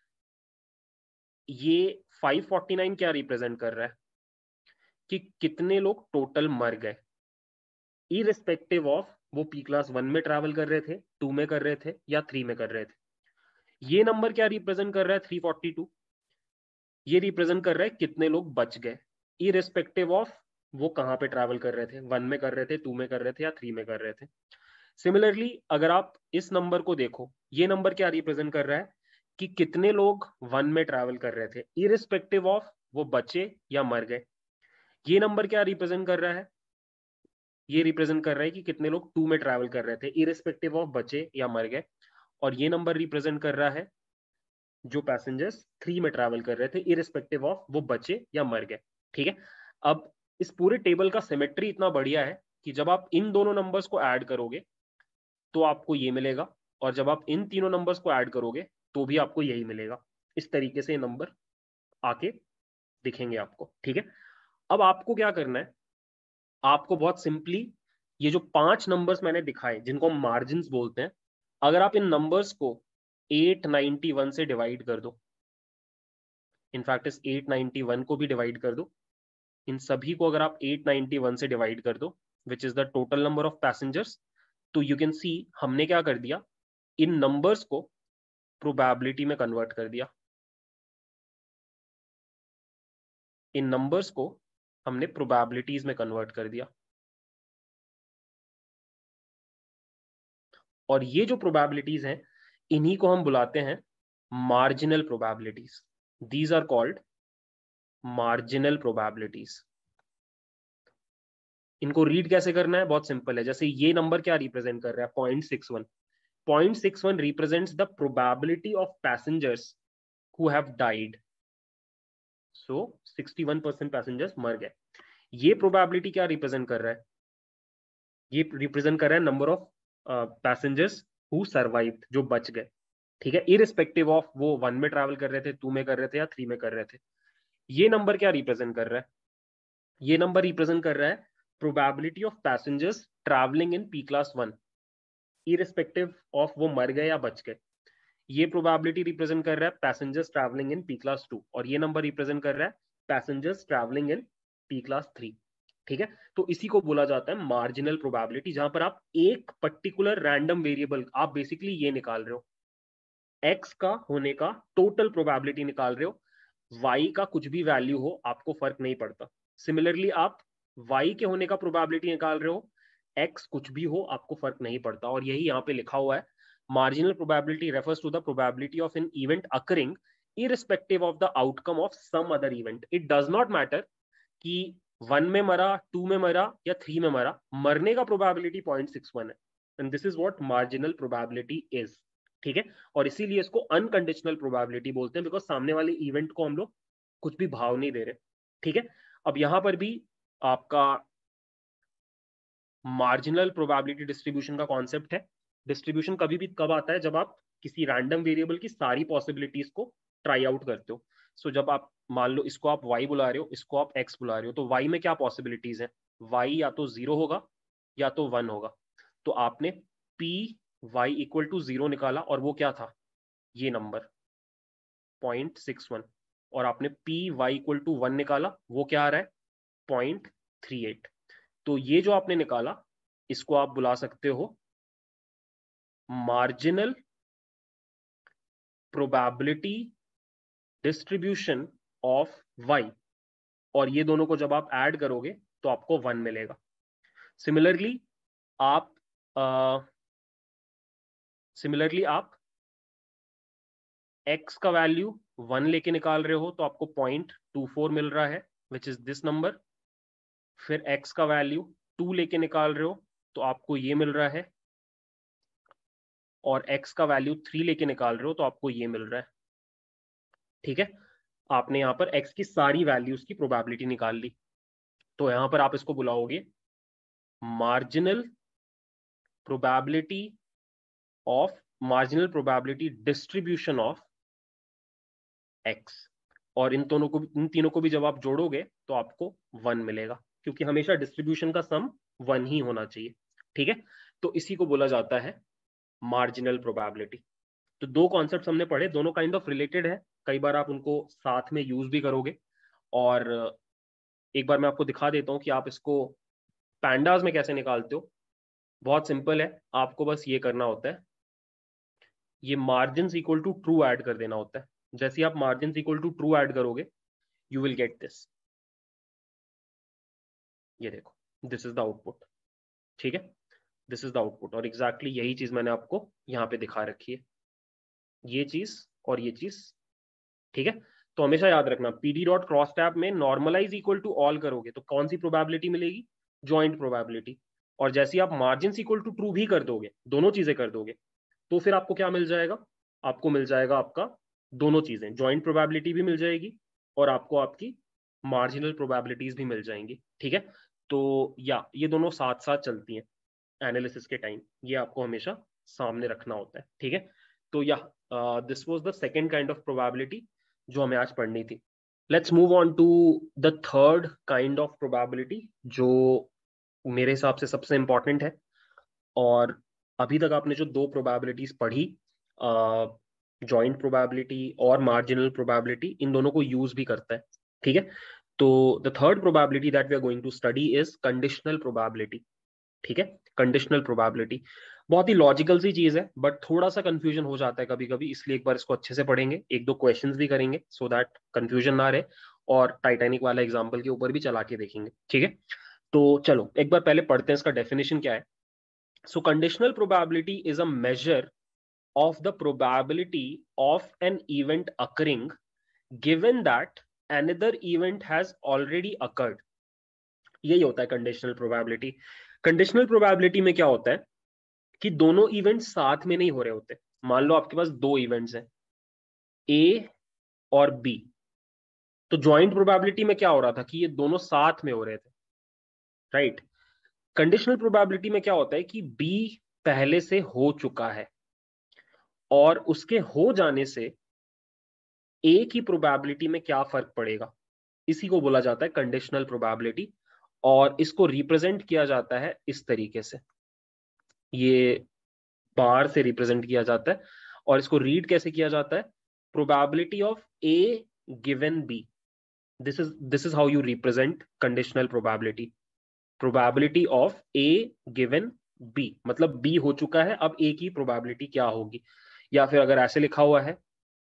A: ये 549 क्या रिप्रेजेंट कर रहा है कि कितने लोग टोटल मर गए, इररिस्पेक्टिव ऑफ वो पी क्लास 1 में ट्रैवल कर रहे थे, 2 में कर रहे थे या 3 में कर रहे थे। ये नंबर क्या रिप्रेजेंट कर रहा है? 342। ये रिप्रेजेंट कर रहा है कितने लोग बच गए, इरेस्पेक्टिव ऑफ वो कहां पे ट्रैवल कर रहे थे, 1 में कर रहे थे, 2 में कर रहे थे या 3 में कर रहे थे। सिमिलरली अगर आप इस नंबर को देखो, ये नंबर क्या रिप्रेजेंट कर रहा है कि कितने लोग 1 में ट्रैवल कर रहे थे, इरेस्पेक्टिव ऑफ वो बचे या मर गए। ये नंबर क्या रिप्रेजेंट कर रहा है? ये रिप्रेजेंट कर रहा है कि कितने लोग 2 में ट्रैवल कर रहे थे, इरेस्पेक्टिव ऑफ बचे या मर गए। और ये नंबर रिप्रेजेंट कर रहा है जो पैसेंजर्स 3 में ट्रैवल कर रहे थे, इरेस्पेक्टिव ऑफ वो बचे या मर गए। ठीक है। अब इस पूरे टेबल का सिमेट्री इतना बढ़िया है कि जब आप इन दोनों नंबर्स को ऐड करोगे तो आपको ये मिलेगा, और जब आप इन तीनों नंबर्स को ऐड करोगे तो भी आपको यही मिलेगा। इस तरीके से नंबर आके दिखेंगे आपको। ठीक है। अब आपको क्या करना है, आपको बहुत सिंपली ये जो 5 नंबर्स मैंने दिखाए जिनको हम मार्जिन बोलते हैं, अगर आप इन नंबर्स को 891 से डिवाइड कर दो, इनफैक्ट इस 891 को भी डिवाइड कर दो, इन सभी को अगर आप 891 से डिवाइड कर दो which is the total number of passengers, तो यू कैन सी हमने क्या कर दिया, इन नंबर्स को प्रोबेबिलिटी में कन्वर्ट कर दिया। इन नंबर्स को हमने प्रोबेबिलिटीज में कन्वर्ट कर दिया। और ये जो प्रोबेबिलिटीज हैं इन्हीं को हम बुलाते हैं marginal probabilities. These are called marginal probabilities. इनको रीड कैसे करना है? बहुत सिंपल है। जैसे ये नंबर क्या रिप्रेजेंट कर रहा है? 0.61। 0.61 represents the probability of passengers who have died. So 61% passengers मर गए। ये प्रोबेबिलिटी क्या रिप्रेजेंट कर रहा है? ये रिप्रेजेंट कर रहा है number of passengers who survived, जो बच गए। ठीक है, इरिस्पेक्टिव ऑफ वो 1 में ट्रैवल कर रहे थे, 2 में कर रहे थे या 3 में कर रहे थे। ये नंबर क्या रिप्रेजेंट कर रहा है? ये नंबर रिप्रेजेंट कर रहा है probability of passengers travelling in P class 1, irrespective of वो मर गए या बच गए। ये प्रोबेबिलिटी रिप्रेजेंट कर रहा है passengers travelling in P class 2, और ये नंबर रिप्रेजेंट कर रहा है passengers travelling in P class 3। ठीक है। तो इसी को बोला जाता है मार्जिनल प्रोबेबिलिटी, जहां पर आप एक पर्टिकुलर रैंडम वेरिएबल, आप बेसिकली ये निकाल रहे हो, एक्स का होने का टोटल प्रोबेबिलिटी निकाल रहे हो, वाई का कुछ भी वैल्यू हो आपको फर्क नहीं पड़ता। सिमिलरली आप वाई के होने का प्रोबेबिलिटी निकाल रहे हो, एक्स कुछ भी हो आपको फर्क नहीं पड़ता। और यही यहाँ पे लिखा हुआ है, marginal probability refers to the probability of an event occurring irrespective of the outcome of some other event. It does not matter कि 1 में मरा, 2 में मरा या 3 में मरा, मरने का प्रोबेबिलिटी 0.61 है। And this is what marginal probability is. ठीक है। और इसीलिए इसको अनकंडीशनल प्रोबेबिलिटी बोलते हैं, बिकॉज सामने वाले इवेंट को हम लोग कुछ भी भाव नहीं दे रहे। ठीक है। अब यहां पर भी आपका मार्जिनल प्रोबेबिलिटी डिस्ट्रीब्यूशन का कॉन्सेप्ट है। डिस्ट्रीब्यूशन कभी भी कब आता है? जब आप किसी रैंडम वेरिएबल की सारी पॉसिबिलिटीज को ट्राई आउट करते हो। सो जब आप मान लो इसको आप y बुला रहे हो, इसको आप x बुला रहे हो, तो y में क्या पॉसिबिलिटीज है? y या तो 0 होगा या तो 1 होगा। तो आपने p y इक्वल टू 0 निकाला, और वो क्या था? ये नंबर 0.61। और आपने p y इक्वल टू 1 निकाला, वो क्या आ रहा है? 0.38। तो ये जो आपने निकाला, इसको आप बुला सकते हो marginal probability distribution of y। और ये दोनों को जब आप ऐड करोगे तो आपको 1 मिलेगा। सिमिलरली आप x का वैल्यू 1 लेके निकाल रहे हो तो आपको 0.24 मिल रहा है, विच इज दिस नंबर। फिर x का वैल्यू 2 लेके निकाल रहे हो तो आपको ये मिल रहा है, और x का वैल्यू 3 लेके निकाल रहे हो तो आपको ये मिल रहा है। ठीक है। आपने यहां पर x की सारी वैल्यूज की प्रोबेबिलिटी निकाल ली। तो यहां पर आप इसको बुलाओगे marginal probability of marginal probability distribution of x। और इन तीनों को भी जब आप जोड़ोगे तो आपको 1 मिलेगा, क्योंकि हमेशा डिस्ट्रीब्यूशन का सम 1 ही होना चाहिए। ठीक है। तो इसी को बोला जाता है मार्जिनल प्रोबेबिलिटी। तो दो कॉन्सेप्ट्स हमने पढ़े, दोनों काइंड ऑफ रिलेटेड है, कई बार आप उनको साथ में यूज भी करोगे। और एक बार मैं आपको दिखा देता हूं कि आप इसको पैंडाज में कैसे निकालते हो। बहुत सिंपल है, आपको बस ये करना होता है, ये margin equal to true add कर देना होता है। जैसे ही आप margin equal to true add करोगे, यू विल गेट दिस। ये देखो, दिस इज द आउटपुट। ठीक है, दिस इज द आउटपुट, और एग्जैक्टली यही चीज मैंने आपको यहाँ पे दिखा रखी है, ये चीज और ये चीज। ठीक है, तो हमेशा याद रखना, पीडी डॉट क्रॉस टैब में नॉर्मलाइज इक्वल टू ऑल करोगे तो कौन सी प्रोबेबिलिटी मिलेगी? Joint probability. और जैसे ही आप मार्जिन इक्वल टू ट्रू भी कर दोगे, दोनों चीजें कर दोगे, तो फिर आपको क्या मिल जाएगा? आपको मिल जाएगा आपका दोनों चीजें, ज्वाइंट प्रोबेबिलिटी भी मिल जाएगी और आपको आपकी मार्जिनल प्रोबेबिलिटीज भी मिल जाएंगी। ठीक है, तो या ये दोनों साथ साथ चलती हैं एनालिसिस के टाइम, ये आपको हमेशा सामने रखना होता है। ठीक है, तो या this was the second kind of probability जो हमें आज पढ़नी थी। Let's move on to the third kind of probability, जो मेरे हिसाब से सबसे इंपॉर्टेंट है। और अभी तक आपने जो दो प्रोबेबिलिटीज पढ़ी, जॉइंट प्रोबेबिलिटी और मार्जिनल प्रोबेबिलिटी, इन दोनों को यूज भी करता है। ठीक है, तो the third probability that we are going to study is conditional probability. ठीक है, कंडीशनल प्रोबेबिलिटी बहुत ही लॉजिकल सी चीज है, बट थोड़ा सा कंफ्यूजन हो जाता है कभी कभी, इसलिए एक बार इसको अच्छे से पढ़ेंगे, एक दो क्वेश्चंस भी करेंगे सो दैट कंफ्यूजन ना रहे, और टाइटैनिक वाला एग्जांपल के ऊपर भी चला के देखेंगे। ठीक है, तो चलो एक बार पहले पढ़ते हैं इसका डेफिनेशन क्या है। So conditional probability is a measure of the probability of an event occurring given that another event has already occurred। यही होता है कंडीशनल प्रोबेबिलिटी। कंडीशनल प्रोबेबिलिटी में क्या होता है कि दोनों इवेंट साथ में नहीं हो रहे होते। मान लो आपके पास दो इवेंट्स हैं, ए और बी, तो ज्वाइंट प्रोबेबिलिटी में क्या हो रहा था कि ये दोनों साथ में हो रहे थे, राइट। कंडीशनल प्रोबेबिलिटी में क्या होता है कि बी पहले से हो चुका है, और उसके हो जाने से ए की प्रोबेबिलिटी में क्या फर्क पड़ेगा, इसी को बोला जाता है कंडीशनल प्रोबेबिलिटी। और इसको रिप्रेजेंट किया जाता है इस तरीके से, ये बार से रिप्रेजेंट किया जाता है। और इसको रीड कैसे किया जाता है? Probability of A given B, this is how you represent conditional probability. Probability of A given B, मतलब बी हो चुका है, अब ए की प्रोबेबिलिटी क्या होगी। या फिर अगर ऐसे लिखा हुआ है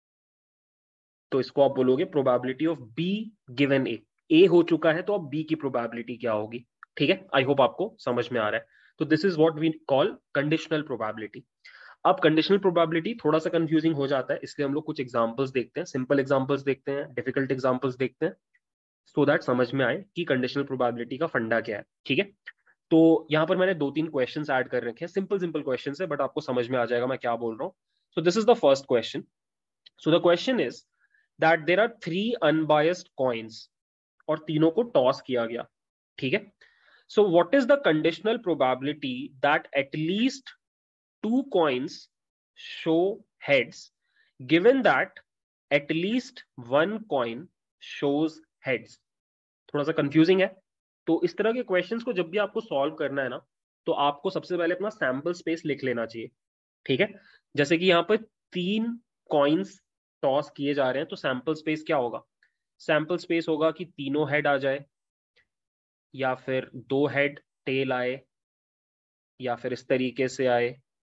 A: तो इसको आप बोलोगे probability of B given A हो चुका है तो अब बी की प्रोबेबिलिटी क्या होगी। ठीक है, आई होप आपको समझ में आ रहा है। तो this is what we call conditional probability. अब कंडीशनल प्रोबेबिलिटी थोड़ा सा कंफ्यूजिंग हो जाता है, इसलिए हम लोग कुछ एग्जांपल्स देखते हैं, सिंपल एग्जांपल्स देखते हैं, डिफिकल्ट एग्जांपल्स देखते हैं, सो दैट समझ में आए कि कंडीशनल प्रोबेबिलिटी का फंडा क्या है। ठीक है, तो यहाँ पर मैंने दो तीन क्वेश्चंस ऐड कर रखे हैं, सिंपल सिंपल क्वेश्चंस है, बट आपको समझ में आ जाएगा मैं क्या बोल रहा हूँ। So this is the first question. So the question is that there are three unbiased coins, और तीनों को टॉस किया गया। ठीक है, so what is the conditional probability that at least two coins show heads given that at least one coin shows heads. थोड़ा सा confusing है, तो इस तरह के क्वेश्चंस को जब भी आपको सॉल्व करना है ना, तो आपको सबसे पहले अपना सैंपल स्पेस लिख लेना चाहिए। ठीक है, जैसे कि यहाँ पर तीन कॉइन्स टॉस किए जा रहे हैं, तो सैंपल स्पेस क्या होगा? सैंपल स्पेस होगा कि तीनों हेड आ जाए, या फिर दो हेड टेल आए, या फिर इस तरीके से आए।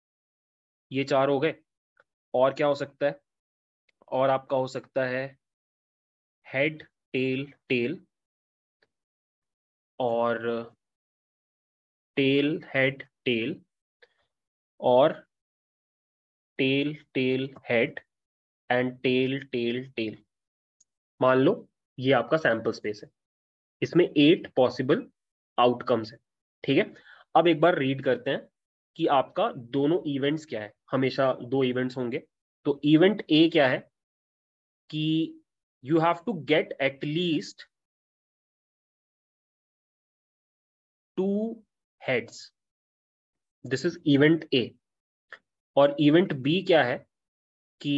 A: ये चार हो गए। और क्या हो सकता है? और आपका हो सकता है हेड टेल टेल, और टेल हेड टेल, और tail tail head, and tail tail tail. मान लो ये आपका सैंपल स्पेस है, इसमें 8 पॉसिबल आउटकम्स है। ठीक है, अब एक बार रीड करते हैं कि आपका दोनों इवेंट्स क्या है। हमेशा दो इवेंट्स होंगे, तो इवेंट ए क्या है कि you have to get at least two heads, this is event A. और इवेंट बी क्या है कि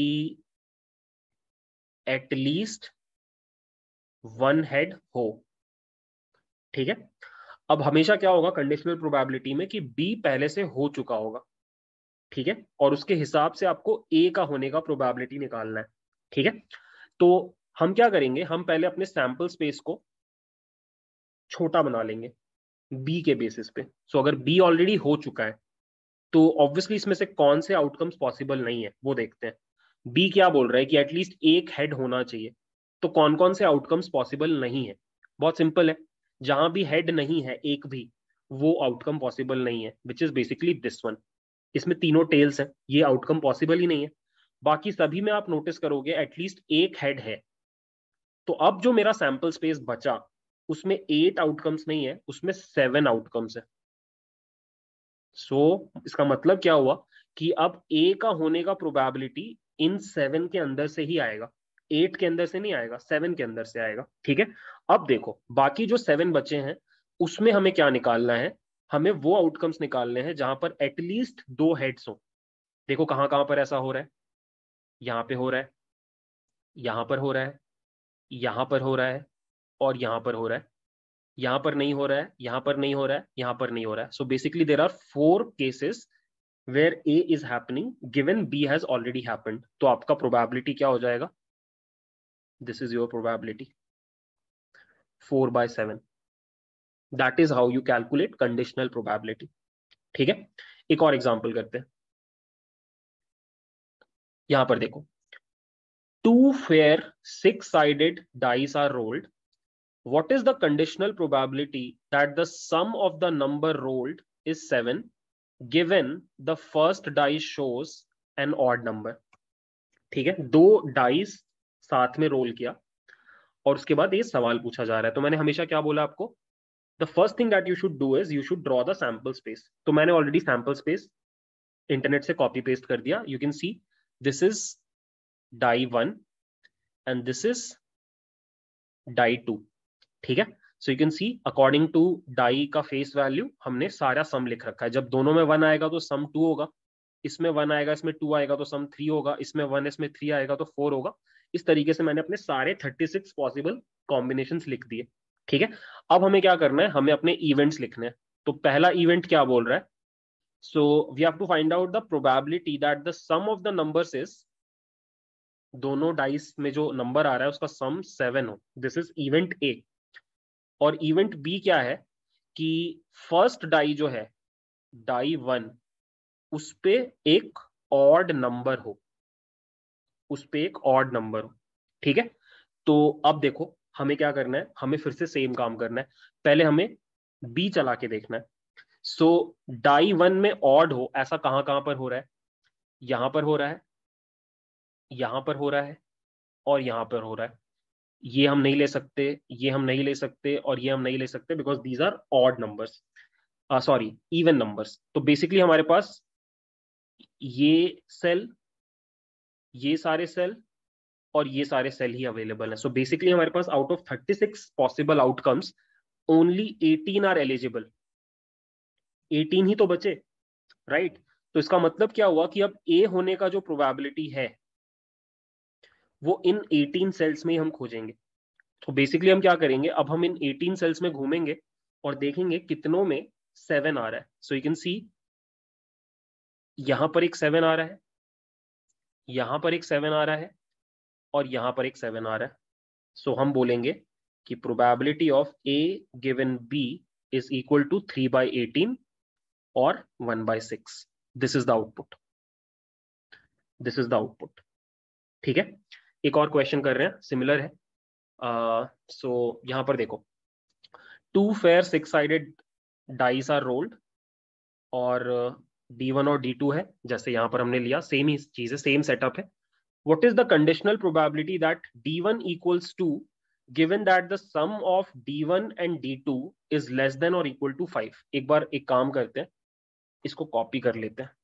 A: एटलीस्ट वन हेड हो। ठीक है, अब हमेशा क्या होगा कंडीशनल प्रोबेबिलिटी में कि बी पहले से हो चुका होगा। ठीक है, और उसके हिसाब से आपको ए का होने का प्रोबेबिलिटी निकालना है। ठीक है, तो हम क्या करेंगे, हम पहले अपने सैंपल स्पेस को छोटा बना लेंगे। बी के बेसिस पे। सो अगर बी ऑलरेडी हो चुका है तो ऑब्वियसली इसमें से कौन से आउटकम्स पॉसिबल नहीं है वो देखते हैं। बी क्या बोल रहा है कि एटलीस्ट एक हेड होना चाहिए। तो कौन कौन से आउटकम्स पॉसिबल नहीं है? बहुत सिंपल है, जहां भी हेड नहीं है एक भी, वो आउटकम पॉसिबल नहीं है, which is basically this one. इसमें तीनों टेल्स हैं, ये आउटकम पॉसिबल ही नहीं है। बाकी सभी में आप नोटिस करोगे एटलीस्ट एक हेड है। तो अब जो मेरा सैंपल स्पेस बचा उसमें 8 आउटकम्स नहीं है, उसमें 7 आउटकम्स है। इसका मतलब क्या हुआ कि अब ए का होने का प्रोबेबिलिटी इन 7 के अंदर से ही आएगा, 8 के अंदर से नहीं आएगा, 7 के अंदर से आएगा। ठीक है, अब देखो बाकी जो 7 बचे हैं उसमें हमें क्या निकालना है? हमें वो आउटकम्स निकालने हैं जहां पर एटलीस्ट 2 हेड्स हो। देखो कहां कहां पर ऐसा हो रहा है, यहां पे हो रहा है, यहां पर हो रहा है, यहां पर हो रहा है, और यहां पर हो रहा है। यहां पर नहीं हो रहा है, यहां पर नहीं हो रहा है, यहां पर नहीं हो रहा है। So basically there are 4 cases where A is happening given B has already happened। तो आपका probability क्या हो जाएगा? This is your probability 4/7। That is how you calculate conditional probability। ठीक है, एक और एग्जांपल करते हैं। यहां पर देखो, two fair six-sided dice are rolled। What is the conditional probability that the sum of the number rolled is 7 given the first dice shows an odd number? ठीक है, दो डाइस साथ में रोल किया और उसके बाद ये सवाल पूछा जा रहा है। तो मैंने हमेशा क्या बोला आपको? The first thing that you should do is you should draw the sample space. तो मैंने ऑलरेडी सैंपल स्पेस इंटरनेट से कॉपी पेस्ट कर दिया। You can see this is die 1 and this is die 2। ठीक है, so you can see according to die का face value हमने सारा सम लिख रखा है। जब दोनों में 1 आएगा तो सम 2 होगा, इसमें 1 आएगा इसमें 2 आएगा तो सम 3 होगा, इसमें 1 इसमें 3 आएगा तो 4 होगा। इस तरीके से मैंने अपने सारे 36 पॉसिबल कॉम्बिनेशन लिख दिए। ठीक है, अब हमें क्या करना है? हमें अपने इवेंट्स लिखने हैं। तो पहला इवेंट क्या बोल रहा है? So we have to find out the probability that the sum of the numbers is, दोनों डाइस में जो नंबर आ रहा है उसका सम 7 हो। This is event A. और इवेंट बी क्या है कि फर्स्ट डाई जो है, डाई 1, उस पे एक ऑड नंबर हो, उस पे एक ऑड नंबर हो। ठीक है, तो अब देखो हमें क्या करना है, हमें फिर से सेम काम करना है। पहले हमें बी चला के देखना है। सो डाई 1 में ऑड हो ऐसा कहां कहां पर हो रहा है? यहां पर हो रहा है, यहां पर हो रहा है, और यहां पर हो रहा है। ये हम नहीं ले सकते, ये हम नहीं ले सकते, और ये हम नहीं ले सकते because these are odd numbers, sorry even numbers. तो बेसिकली हमारे पास ये सेल, ये सारे सेल और ये सारे सेल ही अवेलेबल है। सो बेसिकली हमारे पास out of 36 possible outcomes only 18 are eligible. 18 ही तो बचे, राइट? तो इसका मतलब क्या हुआ कि अब ए होने का जो प्रोबेबिलिटी है वो इन 18 सेल्स में ही हम खोजेंगे। तो बेसिकली हम क्या करेंगे, अब हम इन 18 सेल्स में घूमेंगे और देखेंगे कितनों में 7 आ रहा है। सो यू कैन सी यहां पर एक 7 आ रहा है, यहां पर एक 7 आ रहा है, और यहां पर एक 7 आ रहा है। सो हम बोलेंगे कि probability of A given B is equal to 3/18 और 1/6। This is the output, this is the output. ठीक है, एक और क्वेश्चन कर रहे हैं, सिमिलर है। सो यहां पर देखो, two fair six sided dice are rolled, और D1 और D2 है जैसे यहां पर हमने लिया, सेम ही चीज है, सेम सेटअप है। What is the conditional probability that D1 equals to given that the sum of D1 and D2 is less than or equal to 5? एक बार एक काम करते हैं, इसको कॉपी कर लेते हैं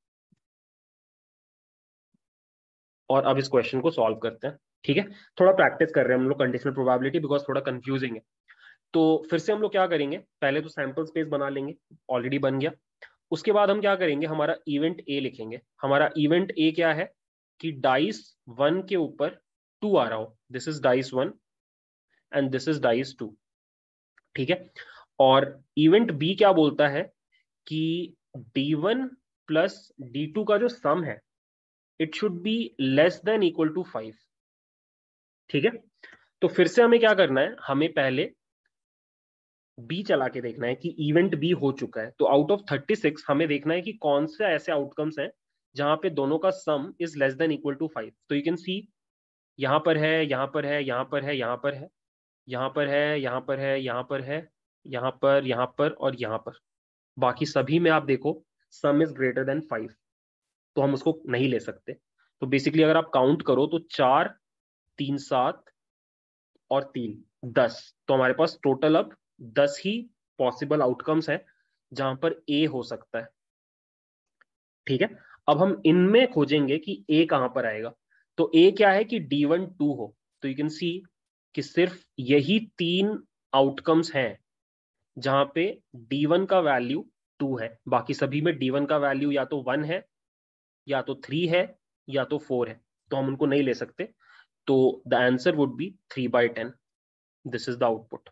A: और अब इस क्वेश्चन को सॉल्व करते हैं। ठीक है, थोड़ा प्रैक्टिस कर रहे हैं हम लोग कंडीशनल प्रोबेबिलिटी बिकॉज थोड़ा कंफ्यूजिंग है। तो फिर से हम लोग क्या करेंगे, पहले तो सैंपल स्पेस बना लेंगे, ऑलरेडी बन गया। उसके बाद हम क्या करेंगे, हमारा इवेंट ए लिखेंगे। हमारा इवेंट ए क्या है कि डाइस 1 के ऊपर 2 आ रहा हो, this is dice 1 and this is dice 2। ठीक है, और इवेंट बी क्या बोलता है कि D1 प्लस D2 का जो सम है it should be less than equal to 5। ठीक है, तो फिर से हमें क्या करना है, हमें पहले बी चला के देखना है कि इवेंट बी हो चुका है, तो आउट ऑफ 36 हमें देखना है कि कौन से ऐसे आउटकम्स हैं जहां पे दोनों का sum is less than equal to 5। तो यू कैन सी यहां पर है, यहां पर है, यहां पर है, यहां पर है, यहां पर है, यहां पर है, यहां पर है, यहां पर, यहां पर और यहां पर। बाकी सभी में आप देखो सम इज ग्रेटर देन 5, तो हम उसको नहीं ले सकते। तो बेसिकली अगर आप काउंट करो तो 4, 3, 7 और 3, 10, तो हमारे पास टोटल अब 10 ही पॉसिबल आउटकम्स है जहां पर ए हो सकता है। ठीक है, अब हम इनमें खोजेंगे कि ए कहां पर आएगा। तो ए क्या है कि D1 2 हो, तो यू कैन सी कि सिर्फ यही 3 आउटकम्स हैं जहां पे D1 का वैल्यू 2 है, बाकी सभी में D1 का वैल्यू या तो 1 है, या तो 3 है, या तो 4 है, तो हम उनको नहीं ले सकते। तो the answer would be 3/10। This is the output,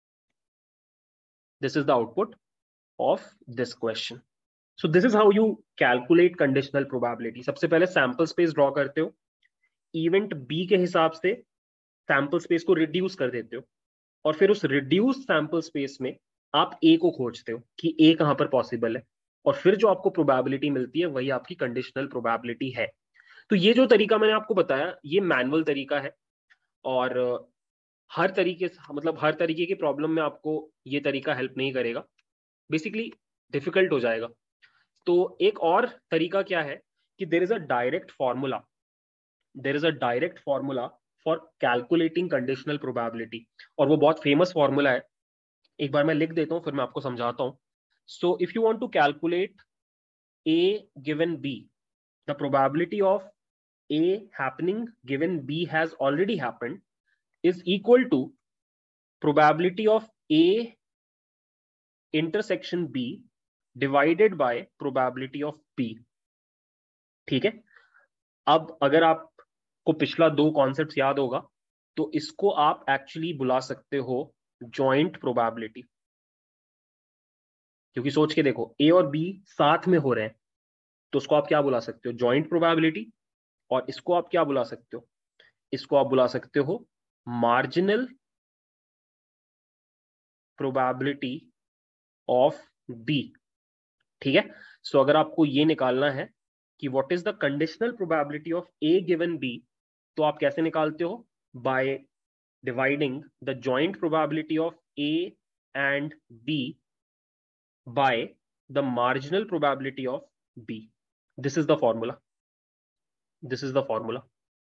A: this is the output of this question. So this is how you calculate conditional probability. सबसे पहले सैंपल स्पेस ड्रॉ करते हो, इवेंट बी के हिसाब से सैंपल स्पेस को रिड्यूस कर देते हो, और फिर उस रिड्यूस सैंपल स्पेस में आप ए को खोजते हो कि ए कहां पर पॉसिबल है, और फिर जो आपको प्रोबेबिलिटी मिलती है वही आपकी कंडीशनल प्रोबेबिलिटी है। तो ये जो तरीका मैंने आपको बताया ये मैनुअल तरीका है, और हर तरीके से मतलब हर तरीके की प्रॉब्लम में आपको ये तरीका हेल्प नहीं करेगा, बेसिकली डिफिकल्ट हो जाएगा। तो एक और तरीका क्या है कि there is a direct formula, there is a direct formula for calculating conditional probability, और वो बहुत फेमस फॉर्मूला है। एक बार मैं लिख देता हूं फिर मैं आपको समझाता हूं। So if you want to calculate A given B, the probability of A happening given B has already happened is equal to probability of A intersection B divided by probability of B। ठीक है, अब अगर आपको पिछला दो concept याद होगा तो इसको आप एक्चुअली बुला सकते हो जॉइंट प्रोबेबिलिटी, क्योंकि सोच के देखो ए और बी साथ में हो रहे हैं, तो उसको आप क्या बुला सकते हो, जॉइंट प्रोबेबिलिटी। और इसको आप क्या बुला सकते हो, इसको आप बुला सकते हो मार्जिनल प्रोबेबिलिटी ऑफ बी। ठीक है, सो अगर आपको ये निकालना है कि what is the conditional probability of A given B, तो आप कैसे निकालते हो, by dividing the joint probability of A and B by the marginal probability of B. This is the formula, this is the formula,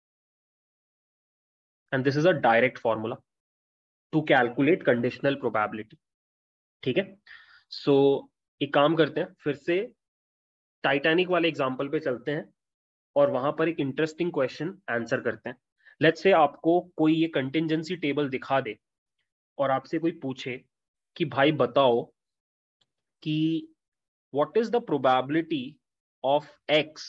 A: and this is a direct formula to calculate conditional probability. ठीक है, सो एक काम करते हैं, फिर से Titanic वाले example पे चलते हैं और वहां पर एक इंटरेस्टिंग क्वेश्चन आंसर करते हैं। लेट्स से आपको कोई ये कंटिंजेंसी टेबल दिखा दे और आपसे कोई पूछे कि भाई बताओ कि what is the probability of X,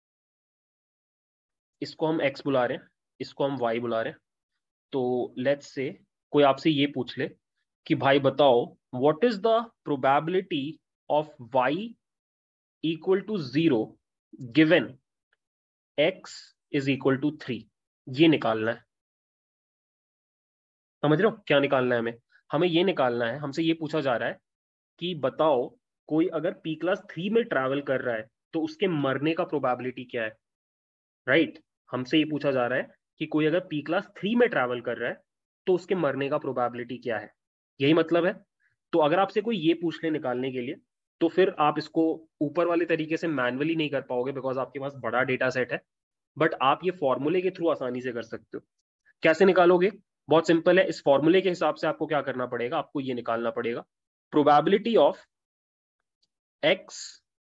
A: इसको हम एक्स बुला रहे हैं, इसको हम वाई बुला रहे हैं। तो लेट्स से कोई आपसे ये पूछ ले कि भाई बताओ what is the probability of Y equal to 0 given X is equal to 3। ये निकालना है, समझ रहे हो क्या निकालना है हमें, हमें ये निकालना है, हमसे ये पूछा जा रहा है कि बताओ कोई अगर P+3 में ट्रैवल कर रहा है तो उसके मरने का प्रोबेबिलिटी क्या है। राइट, हमसे ये पूछा जा रहा है कि कोई अगर P+3 में ट्रैवल कर रहा है तो उसके मरने का प्रोबेबिलिटी क्या है, यही मतलब है। तो अगर आपसे कोई ये पूछ ले निकालने के लिए, तो फिर आप इसको ऊपर वाले तरीके से मैनुअली नहीं कर पाओगे बिकॉज आपके पास बड़ा डेटा सेट है, बट आप ये फॉर्मूले के थ्रू आसानी से कर सकते हो। कैसे निकालोगे, बहुत सिंपल है, इस फॉर्मूले के हिसाब से आपको क्या करना पड़ेगा, आपको ये निकालना पड़ेगा probability of X,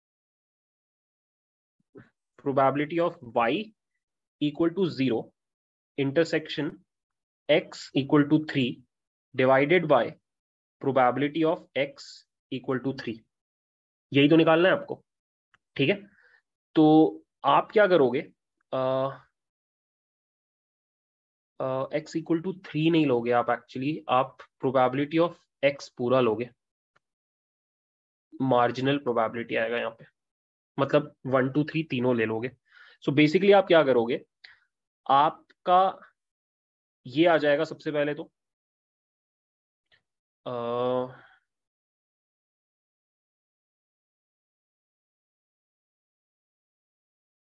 A: probability of Y equal to 0 intersection X equal to 3 divided by probability of X equal to 3। यही तो निकालना है आपको। ठीक है, तो आप क्या करोगे, एक्स इक्वल टू 3 नहीं लोगे आप, एक्चुअली आप प्रोबेबिलिटी ऑफ एक्स पूरा लोगे, मार्जिनल प्रोबेबिलिटी आएगा यहाँ पे, मतलब 1 2 3 तीनों ले लोगे। सो बेसिकली आप क्या करोगे, आपका ये आ जाएगा सबसे पहले तो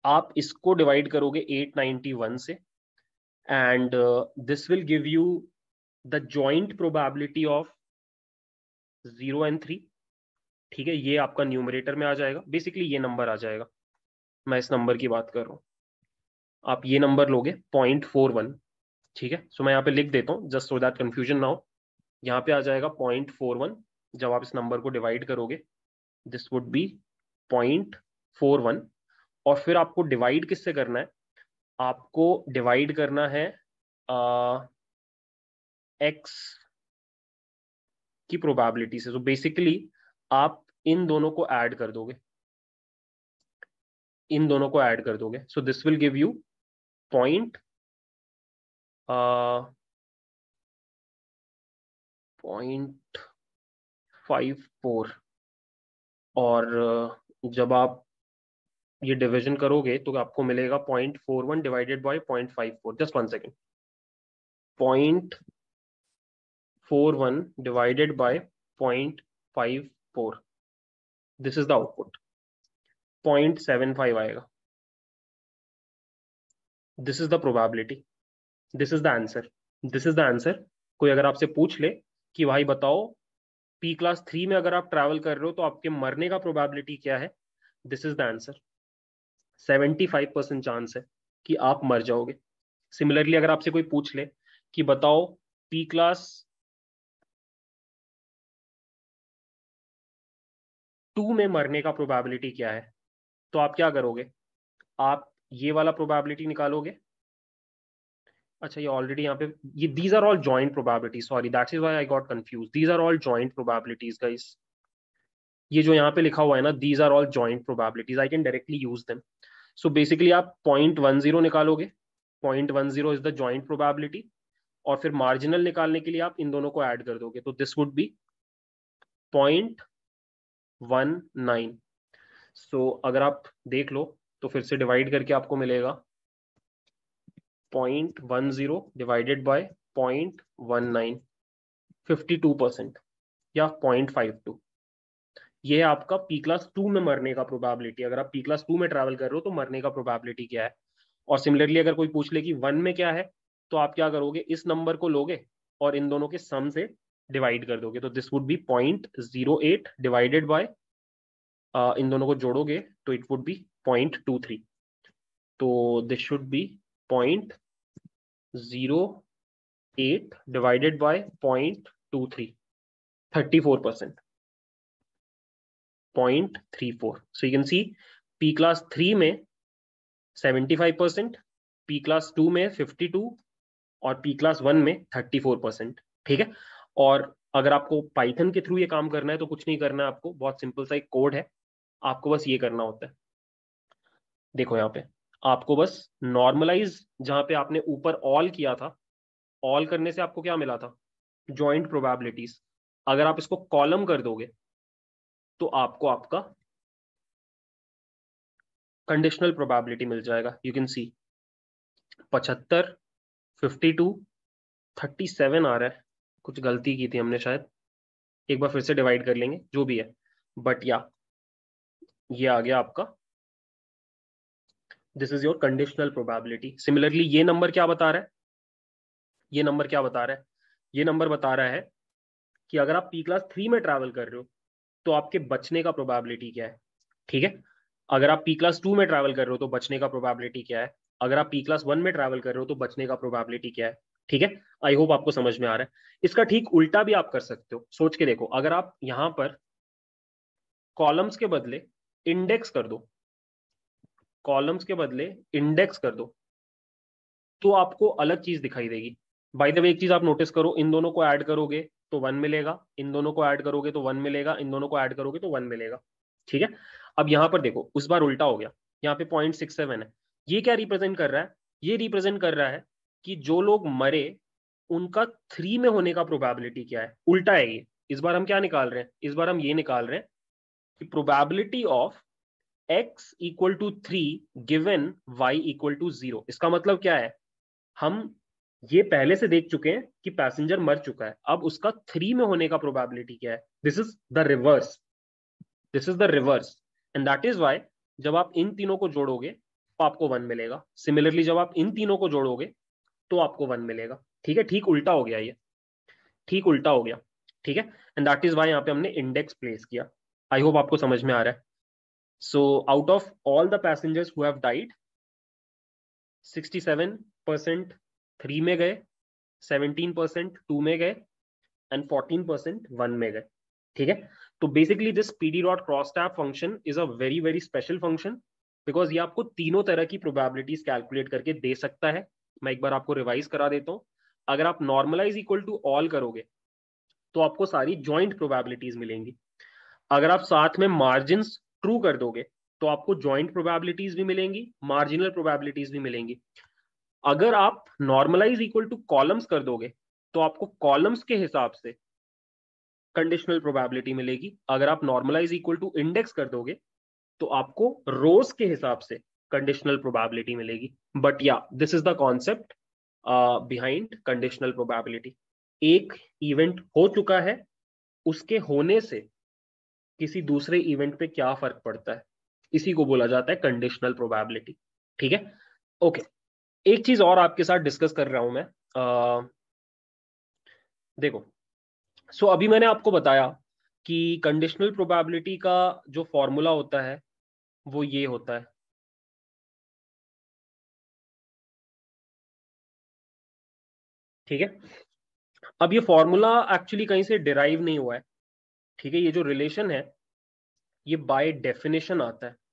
A: आप इसको डिवाइड करोगे 891 से, and this will give you the joint probability of 0 and 3। ठीक है, ये आपका न्यूमरेटर में आ जाएगा, बेसिकली ये नंबर आ जाएगा, मैं इस नंबर की बात कर रहा हूँ। आप ये नंबर लोगे 0.41, ठीक है। सो मैं यहाँ पे लिख देता हूँ जस्ट सो दैट कंफ्यूजन ना हो। यहाँ पे आ जाएगा 0.41, जब आप इस नंबर को डिवाइड करोगे दिस वुड बी 0.41, और फिर आपको डिवाइड किससे करना है, आपको डिवाइड करना है एक्स की प्रोबेबिलिटी से। तो बेसिकली आप इन दोनों को ऐड कर दोगे, इन दोनों को ऐड कर दोगे, so this will give you 0.54, और जब आप ये डिवीजन करोगे तो आपको मिलेगा 0.41 divided by 0.54। Just 1 second, 0.41 divided by 0.54, this is the output, 0.75 आएगा। This is the probability, this is the answer, this is the answer. कोई अगर आपसे पूछ ले कि भाई बताओ पी क्लास 3 में अगर आप ट्रैवल कर रहे हो तो आपके मरने का प्रोबेबिलिटी क्या है, this is the answer. 75% chance है कि आप मर जाओगे। सिमिलरली अगर आपसे कोई पूछ ले कि बताओ पी क्लास 2 में मरने का प्रोबेबिलिटी क्या है, तो आप क्या करोगे, आप ये वाला प्रोबेबिलिटी निकालोगे। अच्छा, ये ऑलरेडी यहाँ पे ये these are all joint probability, sorry that's is why I got confuse, these are all joint probabilities guys. ये जो यहाँ पे लिखा हुआ है ना, these are all joint probabilities, I can directly use them. So basically आप 0.10 निकालोगे, 0.10 इज द जॉइंट प्रोबेबिलिटी, और फिर मार्जिनल निकालने के लिए आप इन दोनों को ऐड कर दोगे, तो दिस वुड बी 0.19। सो अगर आप देख लो तो फिर से डिवाइड करके आपको मिलेगा 0.10 डिवाइडेड बाय 0.19, 52% या 0.52। ये है आपका पी क्लास 2 में मरने का प्रोबेबिलिटी। अगर आप पी क्लास 2 में ट्रैवल कर रहे हो तो मरने का प्रोबेबिलिटी क्या है। और सिमिलरली अगर कोई पूछ ले कि 1 में क्या है, तो आप क्या करोगे, इस नंबर को लोगे और इन दोनों के सम से डिवाइड कर दोगे, तो this would be 0.08 divided by, इन दोनों को जोड़ोगे तो इट वुड बी 0.23, तो this should be 0.08 divided by 0.23, 34%, 0.34। So you can see P class 3 में 75%, पी क्लास 2 में 52, और पी क्लास 1 में 34%। ठीक है, और अगर आपको पाइथन के थ्रू ये काम करना है तो कुछ नहीं करना है आपको, बहुत सिंपल सा एक कोड है, आपको बस ये करना होता है। देखो यहाँ पे आपको बस नॉर्मलाइज, जहां पे आपने ऊपर ऑल किया था, ऑल करने से आपको क्या मिला था, जॉइंट प्रोबेबिलिटीज। अगर आप इसको कॉलम कर दोगे तो आपको आपका कंडीशनल प्रोबेबिलिटी मिल जाएगा। यू कैन सी 75, 52, 37 आ रहा है, कुछ गलती की थी हमने शायद, एक बार फिर से डिवाइड कर लेंगे जो भी है, बट या ये आ गया आपका, this is your conditional probability. Similarly ये नंबर क्या बता रहा है, ये नंबर क्या बता रहा है, ये नंबर बता रहा है कि अगर आप पी क्लास 3 में ट्रैवल कर रहे हो तो आपके बचने का प्रोबेबिलिटी क्या है। ठीक है, अगर आप पी क्लास 2 में ट्रैवल कर रहे हो तो बचने का प्रोबेबिलिटी क्या है, अगर आप पी क्लास 1 में ट्रैवल कर रहे हो तो बचने का प्रोबेबिलिटी क्या है। ठीक है, आई होप आपको समझ में आ रहा है। इसका ठीक उल्टा भी आप कर सकते हो, सोच के देखो, अगर आप यहां पर कॉलम्स के बदले इंडेक्स कर दो, कॉलम्स के बदले इंडेक्स कर दो, तो आपको अलग चीज दिखाई देगी। बाय द वे एक चीज आप नोटिस करो, इन दोनों को ऐड करोगे तो 1 मिलेगा, इन दोनों को ऐड करोगे तो 1 मिलेगा, इन दोनों को ऐड करोगे तो 1 मिलेगा। ठीक है, अब यहां पर देखो उस बार उल्टा हो गया, यहाँ पे 0.67 है। ये क्या रिप्रेजेंट कर रहा है, ये रिप्रेजेंट कर रहा है कि जो लोग मरे उनका 3 में होने का प्रोबेबिलिटी क्या है, उल्टा है ये। इस बार हम क्या निकाल रहे हैं, इस बार हम ये निकाल रहे हैं कि probability of x equal to 3 given y equal to 0। इसका मतलब क्या है, हम ये पहले से देख चुके हैं कि पैसेंजर मर चुका है, अब उसका 3 में होने का प्रोबेबिलिटी क्या है, this is the reverse, this is the reverse, and that is why जब आप इन तीनों को जोड़ोगे आपको 1 मिलेगा। सिमिलरली जब आप इन तीनों को जोड़ोगे तो आपको 1 मिलेगा। ठीक है, ठीक उल्टा हो गया ये, ठीक उल्टा हो गया। ठीक है, एंड दैट इज वाई यहाँ पे हमने इंडेक्स प्लेस किया। आई होप आपको समझ में आ रहा है। So out of all the passengers who have died, 67% 3 में गए, 17% 2 में गए एंड 14% 1 में गए। ठीक है, तो basically this PD dot cross tab function is a very very special function, because ये आपको तीनों तरह की प्रोबेबिलिटीज कैलकुलेट करके दे सकता है। मैं एक बार आपको रिवाइज करा देता हूं। अगर आप नॉर्मलाइज इक्वल टू ऑल करोगे तो आपको सारी जॉइंट प्रोबेबिलिटीज मिलेंगी। अगर आप साथ में मार्जिन ट्रू कर दोगे तो आपको जॉइंट प्रोबेबिलिटीज भी मिलेंगी, मार्जिनल प्रोबेबिलिटीज भी मिलेंगी। अगर आप नॉर्मलाइज इक्वल टू कॉलम्स कर दोगे तो आपको कॉलम्स के हिसाब से कंडीशनल प्रोबेबिलिटी मिलेगी। अगर आप नॉर्मलाइज इक्वल टू इंडेक्स कर दोगे तो आपको रोज के हिसाब से कंडीशनल प्रोबेबिलिटी मिलेगी। But yeah this is the concept behind conditional probability. एक इवेंट हो चुका है, उसके होने से किसी दूसरे इवेंट पे क्या फर्क पड़ता है, इसी को बोला जाता है कंडीशनल प्रोबेबिलिटी। ठीक है, ओके। एक चीज और आपके साथ डिस्कस कर रहा हूं मैं। देखो, सो अभी मैंने आपको बताया कि कंडीशनल प्रोबेबिलिटी का जो फॉर्मूला होता है वो ये होता है। ठीक है, अब ये फॉर्मूला एक्चुअली कहीं से डिराइव नहीं हुआ है। ठीक है, ये जो रिलेशन है ये बाय डेफिनेशन आता है,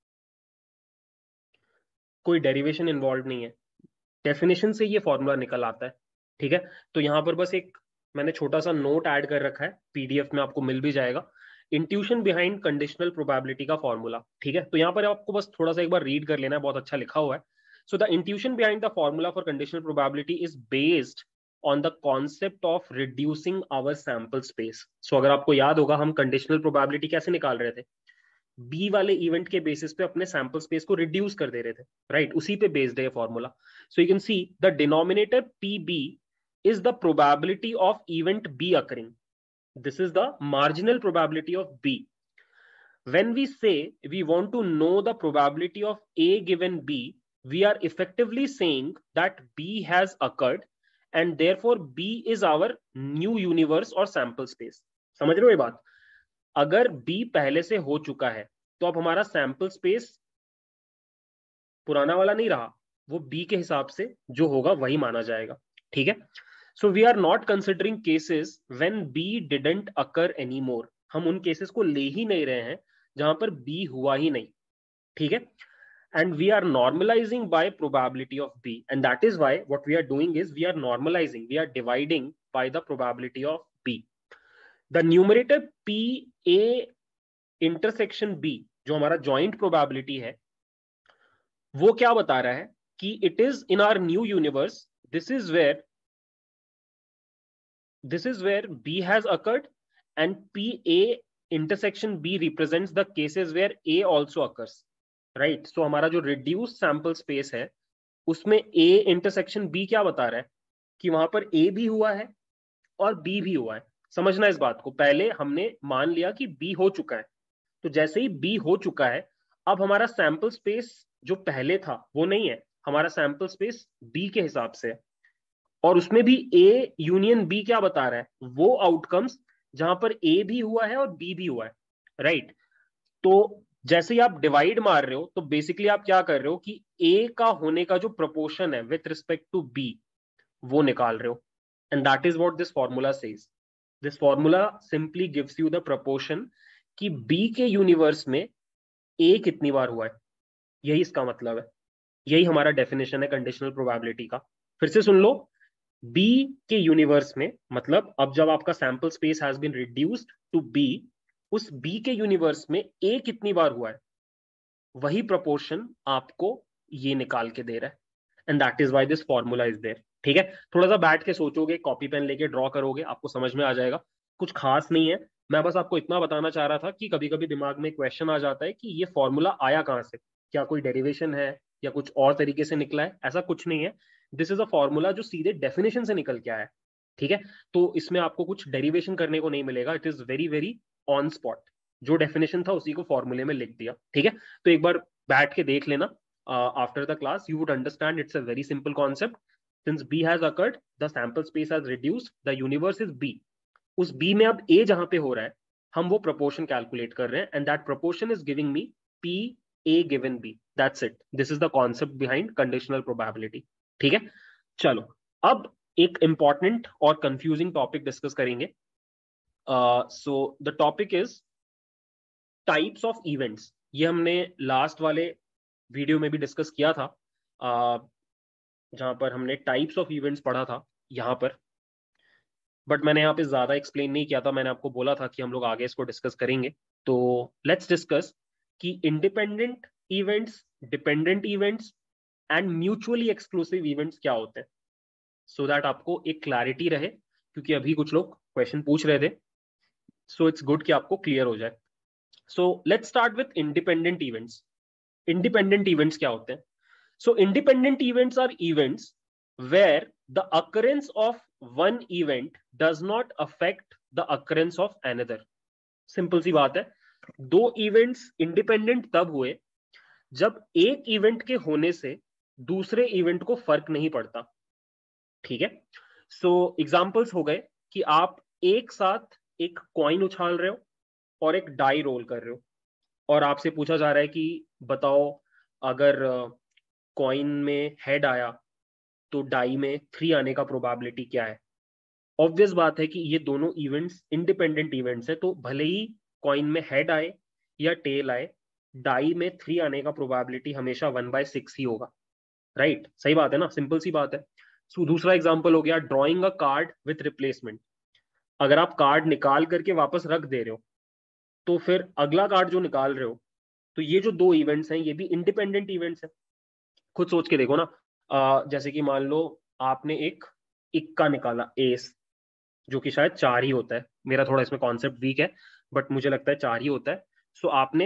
A: कोई डेरिवेशन इन्वॉल्व नहीं है, डेफिनेशन से ये फॉर्मूला निकल आता है। ठीक है, तो यहां पर बस एक मैंने छोटा सा नोट ऐड कर रखा है, पीडीएफ में आपको मिल भी जाएगा, इंट्यूशन बिहाइंड कंडीशनल प्रोबेबिलिटी का फॉर्मूला। ठीक है, तो यहां पर आपको बस थोड़ा सा एक बार रीड कर लेना है, बहुत अच्छा लिखा हुआ है। So the intuition behind the formula for conditional probability is based on the concept of reducing our sample space. So अगर आपको याद होगा हम कंडीशनल प्रोबेबिलिटी कैसे निकाल रहे थे, बी वाले इवेंट के बेसिस पे अपने सैंपल स्पेस को रिड्यूस कर दे रहे थे, राइट? उसी पे बेस्ड है formula. So you can see the denominator P B is the probability of event B occurring. This is the marginal probability of B. When we say we want to know the probability of A given B, we are effectively saying that B has occurred and therefore B is our new universe or sample space. समझ रहे हो ये बात? अगर B पहले से हो चुका है तो अब हमारा सैंपल स्पेस पुराना वाला नहीं रहा, वो B के हिसाब से जो होगा वही माना जाएगा। ठीक है, so we are not considering cases when B didn't occur any more. हम उन केसेस को ले ही नहीं रहे हैं जहां पर B हुआ ही नहीं। ठीक है, and we are normalizing by probability of B, and that is why what we are doing is we are normalizing, we are dividing by the probability of B. The numerator P A intersection B जो हमारा joint probability है वो क्या बता रहा है कि it is in our new universe, this is where B has occurred and PA intersection B represents the cases where A also occurs, right? So हमारा जो reduced sample space है उसमें A intersection B क्या बता रहा है कि वहां पर A भी हुआ है और B भी हुआ है। समझना इस बात को, पहले हमने मान लिया कि B हो चुका है, तो जैसे ही B हो चुका है अब हमारा सैंपल स्पेस जो पहले था वो नहीं है, हमारा सैंपल स्पेस B के हिसाब से है और उसमें भी A यूनियन B क्या बता रहा है, वो आउटकम्स जहां पर A भी हुआ है और B भी हुआ है, राइट? तो जैसे ही आप डिवाइड मार रहे हो तो बेसिकली आप क्या कर रहे हो कि A का होने का जो प्रोपोर्शन है विथ रिस्पेक्ट टू B वो निकाल रहे हो, and that is what this formula says. This formula simply gives you the proportion कि B के यूनिवर्स में A कितनी बार हुआ है, यही इसका मतलब है, यही हमारा डेफिनेशन है कंडीशनल प्रोबेबिलिटी का। फिर से सुन लो, B के यूनिवर्स में मतलब अब जब आपका sample space has been reduced to B, उस B के यूनिवर्स में A कितनी बार हुआ है वही प्रोपोर्शन आपको ये निकाल के दे रहा है, and that is why this formula is there. ठीक है, थोड़ा सा बैठ के सोचोगे, कॉपी पेन लेके ड्रॉ करोगे, आपको समझ में आ जाएगा। कुछ खास नहीं है, मैं बस आपको इतना बताना चाह रहा था कि कभी कभी दिमाग में क्वेश्चन आ जाता है कि ये फॉर्मूला आया कहां से, क्या कोई डेरिवेशन है या कुछ और तरीके से निकला है। ऐसा कुछ नहीं है, दिस इज अ फॉर्मूला जो सीधे डेफिनेशन से निकल के आया है। ठीक है, तो इसमें आपको कुछ डेरिवेशन करने को नहीं मिलेगा, it is very very on spot, जो डेफिनेशन था उसी को फॉर्मूले में लिख दिया। ठीक है, तो एक बार बैठ के देख लेना, after the class, you would understand it's a very simple concept. Since B has occurred, the sample space has reduced, the universe is B. उस B में अब A जहां पे हो रहा है, हम वो proportion calculate कर रहे हैं, and that proportion is giving me P A given B. That's it. This is the concept behind conditional probability. ठीक है, चलो अब एक important और confusing topic discuss करेंगे. So the topic is types of events. ये हमने लास्ट वाले वीडियो में भी डिस्कस किया था, जहां पर हमने टाइप्स ऑफ इवेंट्स पढ़ा था यहां पर, बट मैंने यहाँ पे ज्यादा एक्सप्लेन नहीं किया था. मैंने आपको बोला था कि हम लोग आगे इसको डिस्कस करेंगे. तो लेट्स डिस्कस कि independent events, dependent events and mutually exclusive events क्या होते हैं, सो दैट आपको एक क्लैरिटी रहे, क्योंकि अभी कुछ लोग क्वेश्चन पूछ रहे थे. सो इट्स गुड कि आपको क्लियर हो जाए. So let's start with independent events. Independent events क्या होते हैं? So independent events are events where the occurrence of one event does not affect the occurrence of another. Simple सी बात है. दो इवेंट्स इंडिपेंडेंट तब हुए जब एक इवेंट के होने से दूसरे इवेंट को फर्क नहीं पड़ता. ठीक है, सो एग्जांपल्स हो गए कि आप एक साथ एक कॉइन उछाल रहे हो और एक डाई रोल कर रहे हो, और आपसे पूछा जा रहा है कि बताओ अगर कॉइन में हेड आया तो डाई में 3 आने का प्रोबेबिलिटी क्या है. ऑब्वियस बात है कि ये दोनों इवेंट्स इंडिपेंडेंट इवेंट्स है, तो भले ही कॉइन में हेड आए या टेल आए, डाई में 3 आने का प्रोबेबिलिटी हमेशा 1/6 ही होगा. राइट, सही बात है ना, सिंपल सी बात है. सो दूसरा एग्जांपल हो गया drawing a card with replacement. अगर आप कार्ड निकाल करके वापस रख दे रहे हो, तो फिर अगला कार्ड जो निकाल रहे हो, तो ये जो दो इवेंट्स हैं ये भी इंडिपेंडेंट इवेंट्स है. खुद सोच के देखो ना, जैसे कि मान लो आपने एक इक्का निकाला, एस, जो कि शायद 4 ही होता है. मेरा थोड़ा इसमें कॉन्सेप्ट वीक है, बट मुझे लगता है 4 ही होता है. सो आपने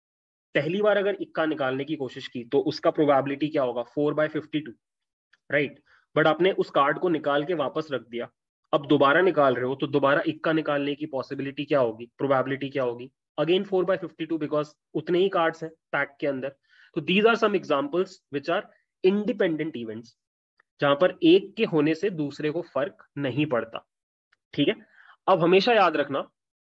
A: पहली बार अगर इक्का निकालने की कोशिश की तो उसका प्रोबेबिलिटी क्या होगा, 4/52. राइट, बट आपने उस कार्ड को निकाल के वापस रख दिया. अब दोबारा निकाल रहे हो तो दोबारा इक्का निकालने की पॉसिबिलिटी क्या होगी, प्रोबेबिलिटी क्या होगी, अगेन 4/52, बिकॉज उतने ही कार्ड्स हैं पैक के अंदर. तो these are some examples which are independent events, जहां पर एक के होने से दूसरे को फर्क नहीं पड़ता. ठीक है, अब हमेशा याद रखना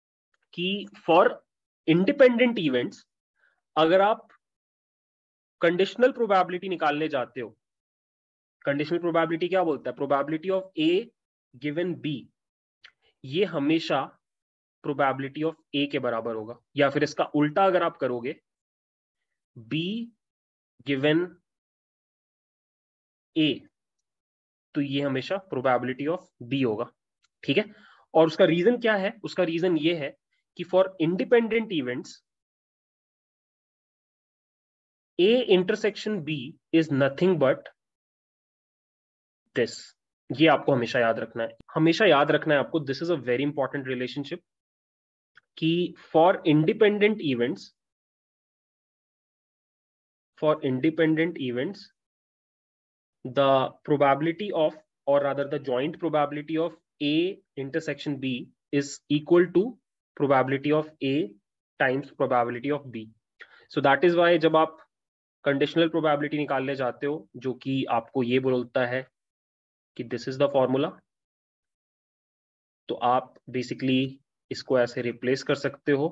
A: कि फॉर इंडिपेंडेंट इवेंट्स अगर आप कंडीशनल प्रोबेबिलिटी निकालने जाते हो, कंडीशनल प्रोबेबिलिटी क्या बोलता है, probability of A given B, ये हमेशा प्रोबेबिलिटी ऑफ ए के बराबर होगा. या फिर इसका उल्टा अगर आप करोगे, बी गिवन ए, तो ये हमेशा प्रोबेबिलिटी ऑफ बी होगा. ठीक है, और उसका रीजन क्या है, उसका रीजन ये है कि for independent events A intersection B is nothing but this. ये आपको हमेशा याद रखना है, हमेशा याद रखना है आपको. This is a very important relationship कि for independent events, for independent events the probability of, or rather the joint probability of A intersection B is equal to probability of A times probability of B. So that is why जब आप conditional probability निकालने जाते हो, जो कि आपको ये बोलता है कि this is the formula, तो आप बेसिकली इसको ऐसे रिप्लेस कर सकते हो,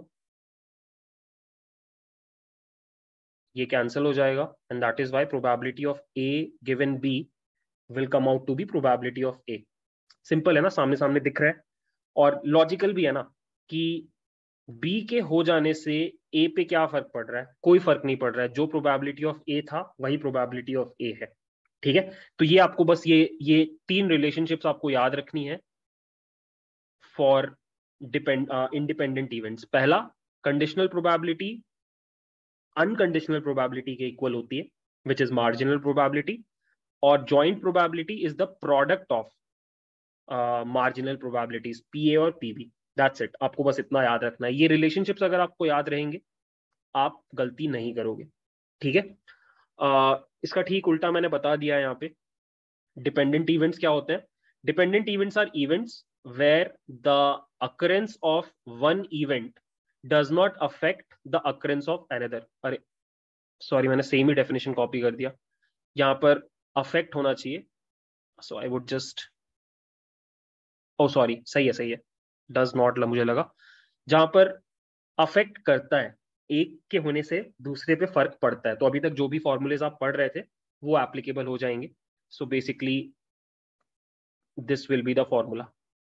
A: ये कैंसिल हो जाएगा, and that is why probability of A given B will come out to be probability of A. Simple है ना, सामने सामने दिख रहा है, और लॉजिकल भी है ना कि बी के हो जाने से ए पे क्या फर्क पड़ रहा है, कोई फर्क नहीं पड़ रहा है. जो प्रोबेबिलिटी ऑफ ए था वही प्रोबेबिलिटी ऑफ ए है. ठीक है, तो ये आपको बस ये 3 रिलेशनशिप्स आपको याद रखनी है फॉर इंडिपेंडेंट इवेंट्स. पहला, कंडीशनल प्रोबेबिलिटी अनकंडीशनल प्रोबेबिलिटी के इक्वल होती है, विच इज मार्जिनल प्रोबेबिलिटी, और joint probability is the product of marginal probabilities P A और पी बी. दैट्स इट, आपको बस इतना याद रखना है. ये रिलेशनशिप्स अगर आपको याद रहेंगे आप गलती नहीं करोगे. ठीक है, इसका ठीक उल्टा मैंने बता दिया यहाँ पे. डिपेंडेंट इवेंट्स क्या होते हैं? Dependent events are events where the occurrence of one event does not affect the occurrence of another. अरे सॉरी मैंने सेम ही डेफिनेशन कॉपी कर दिया, यहाँ पर अफेक्ट होना चाहिए, so I would just, oh sorry सही है सही है, डज नॉट मुझे लगा, जहां पर अफेक्ट करता है, एक के होने से दूसरे पे फर्क पड़ता है, तो अभी तक जो भी फॉर्मूलेज आप पढ़ रहे थे वो एप्लीकेबल हो जाएंगे। So basically this will be the formula,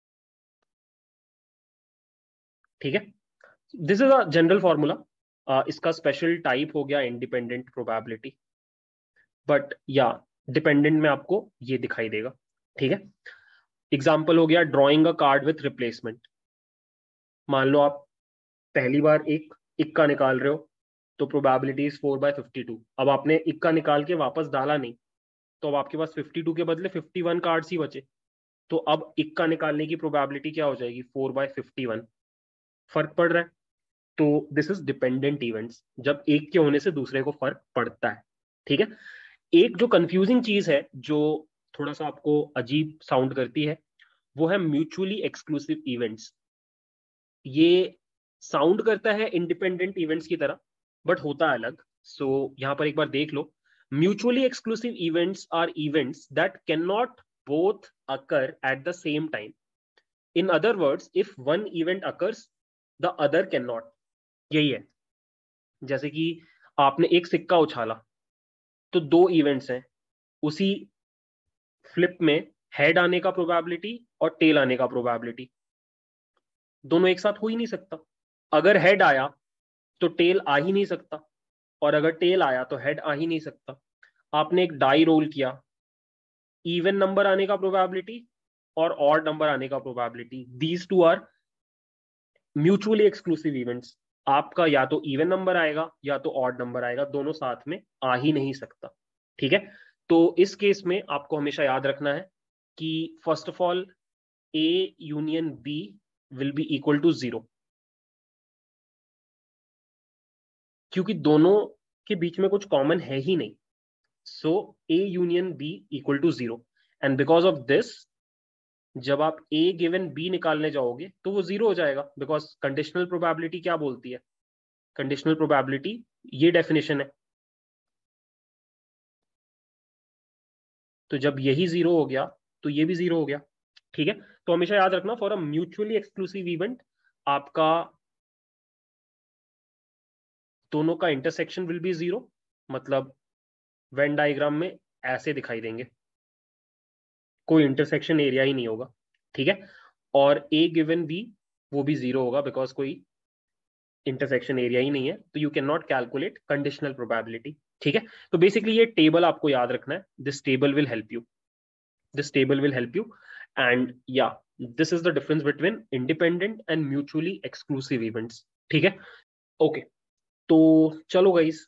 A: ठीक है। This is a general formula, इसका स्पेशल टाइप हो गया इंडिपेंडेंट प्रोबेबिलिटी, बट या डिपेंडेंट में आपको ये दिखाई देगा, ठीक है। एग्जाम्पल हो गया drawing a card with replacement. मान लो आप पहली बार एक इक्का निकाल रहे हो, तो प्रोबेबिलिटी इज 4/52। अब आपने इक्का निकाल के वापस डाला नहीं, तो अब आपके पास 52 के बदले 51 कार्ड्स ही बचे, तो अब इक्का निकालने की प्रोबेबिलिटी क्या हो जाएगी, 4/51। फर्क पड़ रहा है, तो दिस इज डिपेंडेंट इवेंट्स, जब एक के होने से दूसरे को फर्क पड़ता है, ठीक है। एक जो कंफ्यूजिंग चीज है, जो थोड़ा सा आपको अजीब साउंड करती है, वो है म्यूचुअली एक्सक्लूसिव इवेंट्स। ये साउंड करता है इंडिपेंडेंट इवेंट्स की तरह, बट होता है अलग। सो यहां पर एक बार देख लो, mutually exclusive events are events that can not both occur at the same time. In other words, if one event occurs the other can not. यही है, जैसे कि आपने एक सिक्का उछाला, तो दो इवेंट्स हैं उसी फ्लिप में, हेड आने का प्रोबेबिलिटी और टेल आने का प्रोबेबिलिटी, दोनों एक साथ हो ही नहीं सकता। अगर हेड आया तो टेल आ ही नहीं सकता, और अगर टेल आया तो हेड आ ही नहीं सकता। आपने एक डाई रोल किया, इवन नंबर आने का प्रोबेबिलिटी और ऑड नंबर आने का probability, these two are mutually exclusive events. आपका या तो इवन नंबर आएगा या तो ऑड नंबर आएगा, दोनों साथ में आ ही नहीं सकता, ठीक है। तो इस केस में आपको हमेशा याद रखना है कि first of all A union B will be equal to zero, क्योंकि दोनों के बीच में कुछ कॉमन है ही नहीं। So A union B equal to zero, and because of this जब आप ए गिवन बी निकालने जाओगे तो वो जीरो हो जाएगा, बिकॉज कंडीशनल प्रोबेबिलिटी क्या बोलती है, कंडीशनल प्रोबेबिलिटी ये डेफिनेशन है। तो जब यही जीरो हो गया तो ये भी जीरो हो गया, ठीक है। तो हमेशा याद रखना, for a mutually exclusive event आपका दोनों का इंटरसेक्शन विल बी जीरो, मतलब वेन डायग्राम में ऐसे दिखाई देंगे, कोई इंटरसेक्शन एरिया ही नहीं होगा, ठीक है। और ए गिवन बी वो भी जीरो होगा, बिकॉज कोई इंटरसेक्शन एरिया ही नहीं है, तो you can not calculate conditional probability, ठीक है। तो बेसिकली ये टेबल आपको याद रखना है, this table will help you, this table will help you, and या this is the difference between independent and mutually exclusive events, ठीक है। ओके, तो चलो guys,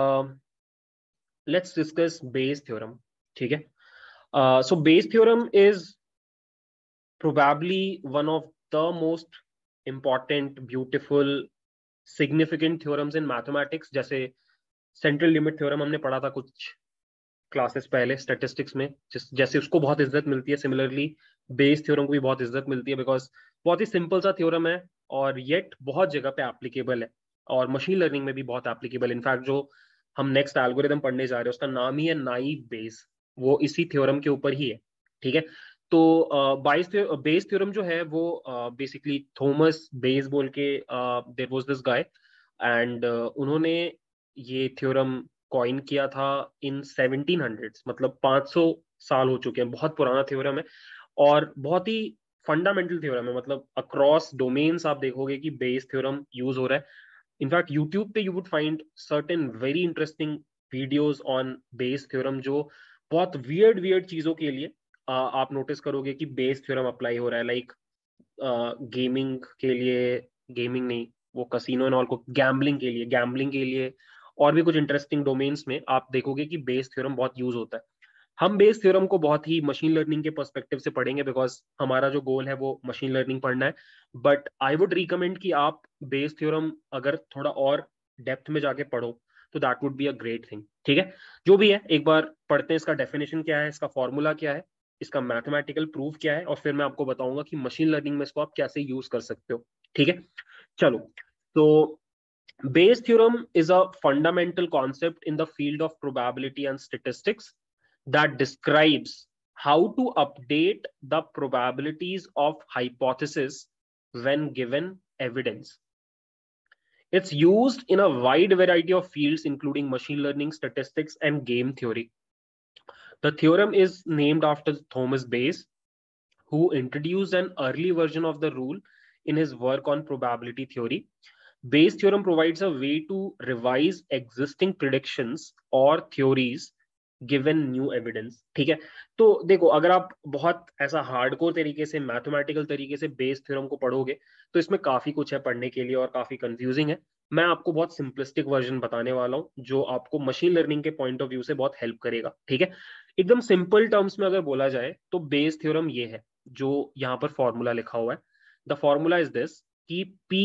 A: let's discuss Bayes theorem, ठीक है। So Bayes theorem is probably one of the most important, beautiful, significant theorems in mathematics। जैसे central limit theorem हमने पढ़ा था कुछ क्लासेस पहले स्टैटिस्टिक्स में, जैसे उसको बहुत इज्जत मिलती है, सिमिलरली बेस थ्योरम को भी बहुत इज्जत मिलती है, बिकॉज बहुत ही सिंपल सा थ्योरम है और येट बहुत जगह पे एप्लीकेबल है, और मशीन लर्निंग में भी बहुत एप्लीकेबल। इनफैक्ट जो हम नेक्स्ट एल्गोरिदम पढ़ने जा रहे हैं उसका नाम ही है नाइव बेस, वो इसी थ्योरम के ऊपर ही है, ठीक है। तो बेस थ्योरम जो है वो बेसिकली थॉमस बेस बोल के, there was this guy, and उन्होंने ये थ्योरम कॉइन किया था इन 1700s, मतलब 500 साल हो चुके हैं, बहुत पुराना थ्योरम है और बहुत ही फंडामेंटल थ्योरम है। मतलब अक्रॉस डोमेन्स आप देखोगे कि बेस थ्योरम यूज हो रहा है। इनफैक्ट यूट्यूब पे you would find certain very interesting videos on Bayes theorem, जो बहुत वियर्ड वियर्ड चीजों के लिए आप नोटिस करोगे कि बेस थ्योरम अप्लाई हो रहा है, लाइक गेमिंग के लिए, गेमिंग नहीं, वो कसिनो एंड ऑल को, गैम्बलिंग के लिए और भी कुछ इंटरेस्टिंग डोमेन्स में आप देखोगे कि बेस थ्योरम बहुत यूज होता है। हम बेस थ्योरम को बहुत ही मशीन लर्निंग के पर्सपेक्टिव से पढ़ेंगे, बिकॉज हमारा जो गोल है वो मशीन लर्निंग पढ़ना है। बट आई वुड रिकमेंड कि आप बेस थ्योरम अगर थोड़ा और डेप्थ में जाके पढ़ो तो that would be a great thing, ठीक है। जो भी है एक बार पढ़ते हैं, इसका डेफिनेशन क्या है, इसका फॉर्मूला क्या है, इसका मैथमेटिकल प्रूफ क्या है, और फिर मैं आपको बताऊंगा कि मशीन लर्निंग में इसको आप कैसे यूज कर सकते हो, ठीक है। चलो, तो Bayes theorem is a fundamental concept in the field of probability and statistics that describes how to update the probabilities of hypotheses when given evidence. It's used in a wide variety of fields, including machine learning, statistics, and game theory. The theorem is named after Thomas Bayes, who introduced an early version of the rule in his work on probability theory. Bayes theorem provides a way to revise existing predictions or theories given new evidence. ठीक है, तो देखो अगर आप बहुत ऐसा hardcore तरीके से मैथमेटिकल तरीके से बेस थ्योरम को पढ़ोगे तो इसमें काफी कुछ है पढ़ने के लिए और काफी कंफ्यूजिंग है. मैं आपको बहुत सिंपलिस्टिक वर्जन बताने वाला हूं जो आपको मशीन लर्निंग के पॉइंट ऑफ व्यू से बहुत हेल्प करेगा. ठीक है, एकदम सिंपल टर्म्स में अगर बोला जाए तो बेस थ्योरम ये है जो यहाँ पर फॉर्मूला लिखा हुआ है. द फॉर्मूला इज दिस कि P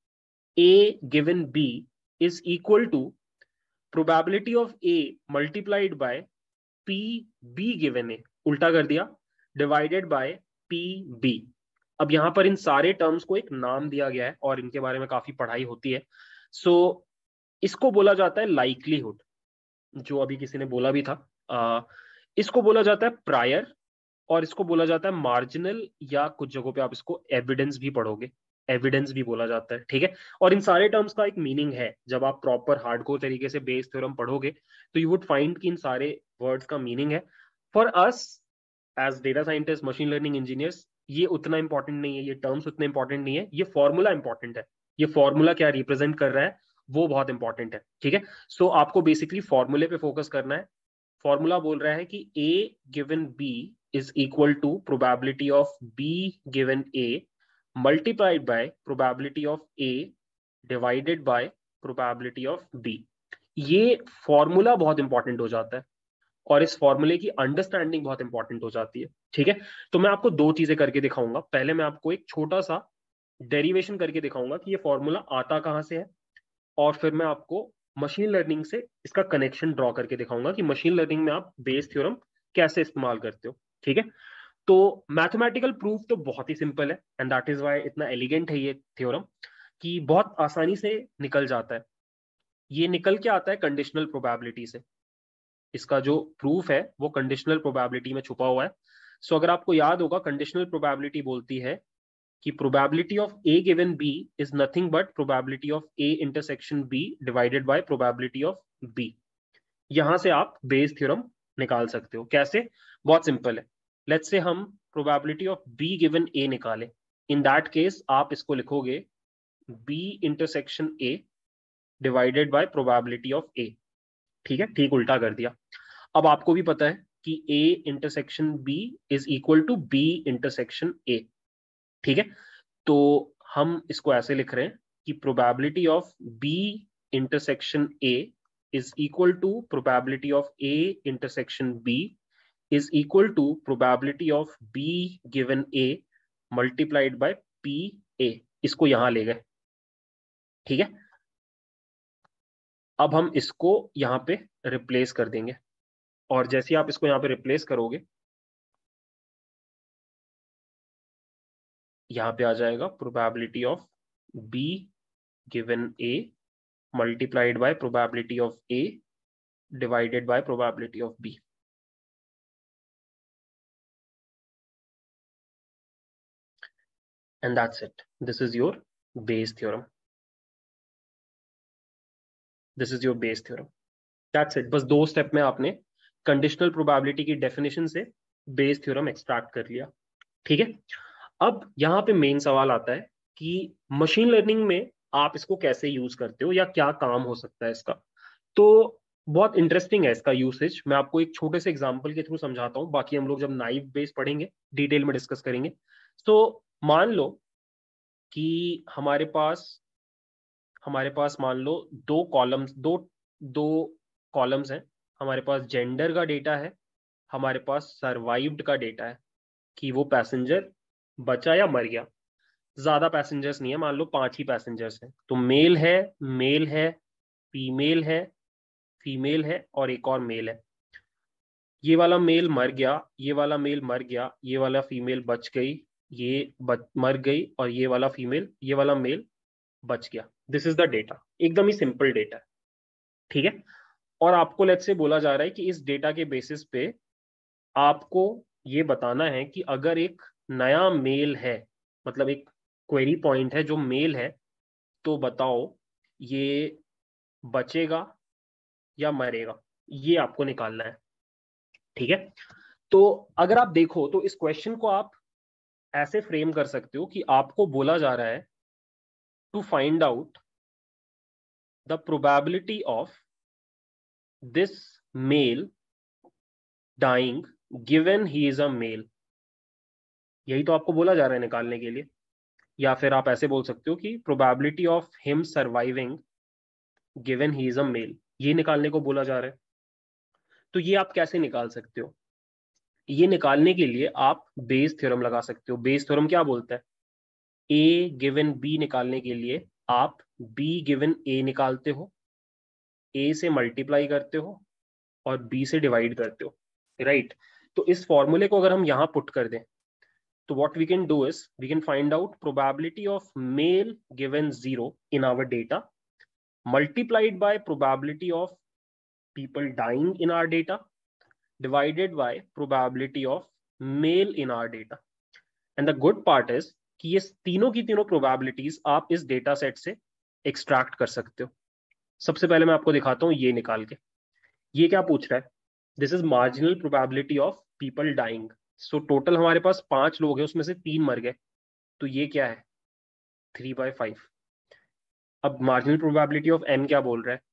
A: A given B is equal to probability of A multiplied by P B given A, उल्टा कर दिया, divided by P B. अब यहां पर इन सारे टर्म्स को एक नाम दिया गया है और इनके बारे में काफी पढ़ाई होती है. सो इसको बोला जाता है लाइकलीहुड, जो अभी किसी ने बोला भी था. इसको बोला जाता है प्रायर और इसको बोला जाता है मार्जिनल, या कुछ जगहों पे आप इसको एविडेंस भी पढ़ोगे, एविडेंस भी बोला जाता है. ठीक है, और इन सारे टर्म्स का एक मीनिंग है. जब आप प्रॉपर हार्डकोर तरीके से बेस थ्योरम पढ़ोगे तो यू वुड फाइंड कि इन सारे वर्ड्स का मीनिंग है. For us as data scientist, machine learning engineers, ये उतना इंपॉर्टेंट नहीं है, ये टर्म्स उतने इंपॉर्टेंट नहीं है, ये फॉर्मूला इंपॉर्टेंट है. ये फॉर्मूला क्या रिप्रेजेंट कर रहा है वो बहुत इंपॉर्टेंट है. ठीक है, सो आपको बेसिकली फॉर्मूले पे फोकस करना है. फॉर्मूला बोल रहा है कि A given B is equal to probability of B given A multiplied by probability of A divided by probability of B. ये फॉर्मूला बहुत इंपॉर्टेंट हो जाता है और इस फॉर्मूले की अंडरस्टैंडिंग बहुत इंपॉर्टेंट हो जाती है. ठीक है, तो मैं आपको दो चीजें करके दिखाऊंगा. पहले मैं आपको एक छोटा सा डेरिवेशन करके दिखाऊंगा कि ये फॉर्मूला आता कहां से है, और फिर मैं आपको मशीन लर्निंग से इसका कनेक्शन ड्रॉ करके दिखाऊंगा कि मशीन लर्निंग में आप बेस थ्योरम कैसे इस्तेमाल करते हो. ठीक है, तो मैथमेटिकल प्रूफ तो बहुत ही सिंपल है एंड दैट इज व्हाई इतना एलिगेंट है ये थ्योरम कि बहुत आसानी से निकल जाता है. ये निकल के आता है कंडीशनल प्रोबेबिलिटी से. इसका जो प्रूफ है वो कंडीशनल प्रोबेबिलिटी में छुपा हुआ है. सो अगर आपको याद होगा, कंडीशनल प्रोबेबिलिटी बोलती है कि probability of A given B is nothing but probability of A intersection B divided by probability of B. यहां से आप बेस थ्योरम निकाल सकते हो. कैसे? बहुत सिंपल है. लेट्स से हम probability of B given A निकाले. इन दैट केस आप इसको लिखोगे B intersection A divided by probability of A. ठीक है, ठीक उल्टा कर दिया. अब आपको भी पता है कि A intersection B is equal to B intersection A. ठीक है, तो हम इसको ऐसे लिख रहे हैं कि probability of B intersection A is equal to probability of A intersection B is equal to probability of B given A multiplied by P A. इसको यहां ले गए. ठीक है, अब हम इसको यहां पे रिप्लेस कर देंगे और जैसे आप इसको यहां पे रिप्लेस करोगे, यहां पे आ जाएगा probability of B given A multiplied by probability of A divided by probability of B. And that's it. This is your Bayes theorem. This is your Bayes theorem. That's it. बस दो step में आपने conditional probability की definition से Bayes theorem extract कर लिया. ठीक है, अब यहाँ पे मेन सवाल आता है कि मशीन लर्निंग में आप इसको कैसे यूज करते हो या क्या काम हो सकता है इसका. तो बहुत इंटरेस्टिंग है इसका यूसेज. मैं आपको एक छोटे से एग्जांपल के थ्रू समझाता हूँ, बाकी हम लोग जब नाइव बेस पढ़ेंगे डिटेल में डिस्कस करेंगे. तो मान लो कि हमारे पास मान लो दो कॉलम्स हैं. हमारे पास जेंडर का डेटा है, हमारे पास सर्वाइव्ड का डेटा है कि वो पैसेंजर बचा या मर गया. ज्यादा पैसेंजर्स नहीं है, मान लो 5 ही पैसेंजर्स हैं. तो मेल है, फीमेल है, फीमेल है और एक और मेल है. ये वाला मेल मर गया, ये वाला मेल मर गया, ये वाला फीमेल बच गई, मर गई, और ये वाला मेल बच गया। दिस इज द डेटा, एकदम ही सिंपल डेटा है, ठीक है। और आपको लेट्स से बोला जा रहा है कि इस डेटा के बेसिस पे आपको ये बताना है कि अगर एक नया मेल है, मतलब एक क्वेरी पॉइंट है जो मेल है, तो बताओ ये बचेगा या मरेगा, ये आपको निकालना है, ठीक है। तो अगर आप देखो तो इस क्वेश्चन को आप ऐसे फ्रेम कर सकते हो कि आपको बोला जा रहा है to find out the probability of this male dying given he is a male. यही तो आपको बोला जा रहा है निकालने के लिए। या फिर आप ऐसे बोल सकते हो कि probability of him surviving given he is a male, ये निकालने को बोला जा रहा है। तो ये आप कैसे निकाल सकते हो? ये निकालने के लिए आप बेस थ्योरम लगा सकते हो। बेस थ्योरम क्या बोलता है? ए गिवन बी निकालने के लिए आप बी गिवन ए निकालते हो, ए से मल्टीप्लाई करते हो और बी से डिवाइड करते हो, राइट। तो इस फॉर्मूले को अगर हम यहां पुट कर दें तो what we can do is we can find out probability of male given 0 in our data multiplied by probability of people dying in our data divided by probability of male in our data. And the good part is कि ये तीनों की तीनों probabilities आप इस data set से extract कर सकते हो। सबसे पहले मैं आपको दिखाता हूं ये निकाल के। ये क्या पूछ रहा है? This is marginal probability of people dying. So total हमारे पास 5 लोग हैं, उसमें से 3 मर गए, तो ये क्या है? 3/5। अब मार्जिनल प्रोबेबिलिटी ऑफ एम क्या बोल रहा है?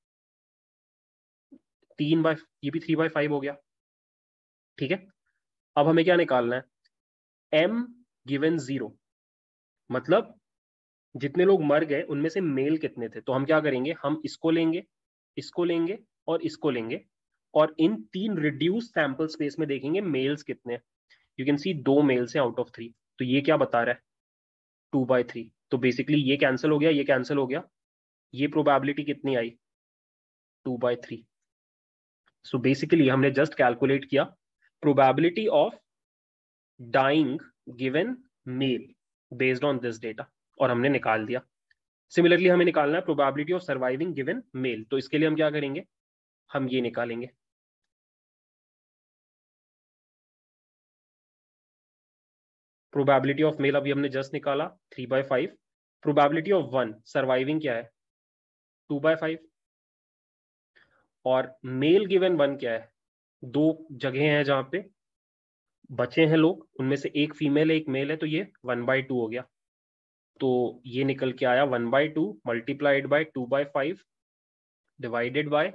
A: 3/, ये भी 3/5 हो गया, ठीक है। अब हमें क्या निकालना है? एम गिवन 0, मतलब जितने लोग मर गए उनमें से मेल कितने थे। तो हम क्या करेंगे? हम इसको लेंगे, इसको लेंगे और इसको लेंगे, और इन 3 रिड्यूस सैंपल स्पेस में देखेंगे मेल्स कितने हैं। यू कैन सी 2 मेल्स हैं आउट ऑफ 3। तो ये क्या बता रहा है? 2/3। तो बेसिकली ये कैंसिल हो गया, ये कैंसिल हो गया, ये प्रोबेबिलिटी कितनी आई? 2/3। सो बेसिकली हमने जस्ट कैलकुलेट किया probability of dying given male based on this data, और हमने निकाल दिया। सिमिलरली हमें निकालना है probability of surviving given male. तो इसके लिए हम क्या करेंगे? हम ये निकालेंगे, प्रोबेबिलिटी ऑफ मेल अभी हमने जस्ट निकाला 3/5। प्रोबेबिलिटी ऑफ वन सर्वाइविंग क्या है? 2/5। और मेल गिवन वन क्या है? 2 जगह हैं जहां पे बचे हैं लोग, उनमें से एक फीमेल है एक मेल है, तो ये 1/2 हो गया। तो ये निकल के आया 1/2 मल्टीप्लाइड बाय 2/5 डिवाइडेड बाय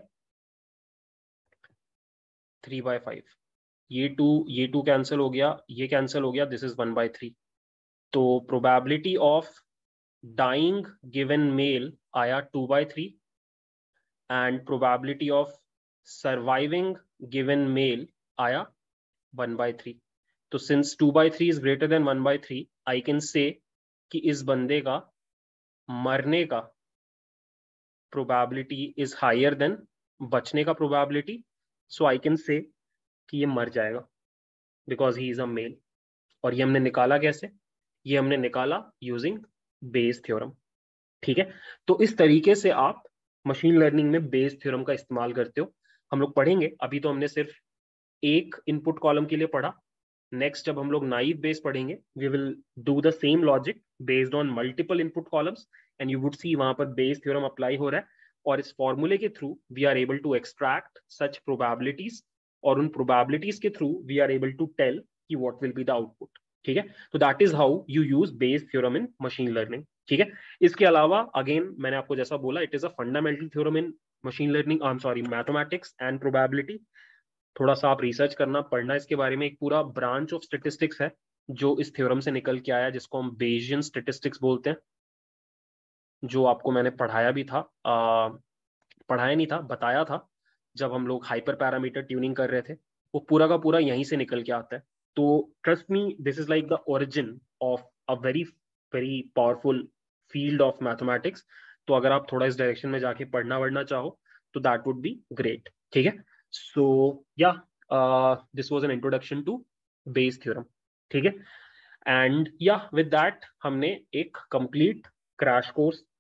A: 3/5। ये टू कैंसिल हो गया, ये कैंसिल हो गया, दिस इज 1/3। तो probability of dying given male आया 2/3 and probability of surviving given male आया 1/3। तो since 2/3 is greater than 1/3, I can say कि इस बंदे का मरने का प्रोबेबिलिटी इज हायर देन बचने का probability. So I can say कि ये मर जाएगा because he is a male. और ये हमने निकाला कैसे? ये हमने निकाला यूजिंग बेस थ्योरम, ठीक है। तो इस तरीके से आप मशीन लर्निंग में बेस थ्योरम का इस्तेमाल करते हो। हम लोग पढ़ेंगे, अभी तो हमने सिर्फ एक इनपुट कॉलम के लिए पढ़ा। नेक्स्ट जब हम लोग नाइव बेस पढ़ेंगे, we will do the same logic based on multiple input columns, and you would see वहां पर बेस थ्योरम अप्लाई हो रहा है। और इस फॉर्मूले के through we are able to extract such probabilities, और उन प्रोबेबिलिटीज के through we are able to tell कि what will be the output, ठीक है। तो that is how you use Bayes theorem in machine learning, ठीक है। इसके अलावा अगेन मैंने आपको जैसा बोला, it is a fundamental theorem in machine learning, I am sorry, mathematics and probability. थोड़ा सा आप रिसर्च करना, पढ़ना इसके बारे में। एक पूरा ब्रांच ऑफ स्टेटिस्टिक्स है जो इस थ्योरम से निकल के आया, जिसको हम बेजियन स्टेटिस्टिक्स बोलते हैं, जो आपको मैंने पढ़ाया भी था, पढ़ाया नहीं था, बताया था, जब हम लोग हाइपर पैरामीटर ट्यूनिंग कर रहे थे। वो पूरा का पूरा यहीं से निकल के आता है। तो trust me, this is like the origin of a very very powerful field of mathematics. तो अगर आप थोड़ा इस डायरेक्शन में जाके पढ़ना वढ़ना चाहो तो दैट वुड बी ग्रेट, ठीक है। सो या this was an introduction to Bayes theorem, ठीक है। एंड या विद दैट हमने एक कंप्लीट क्रैश कोर्स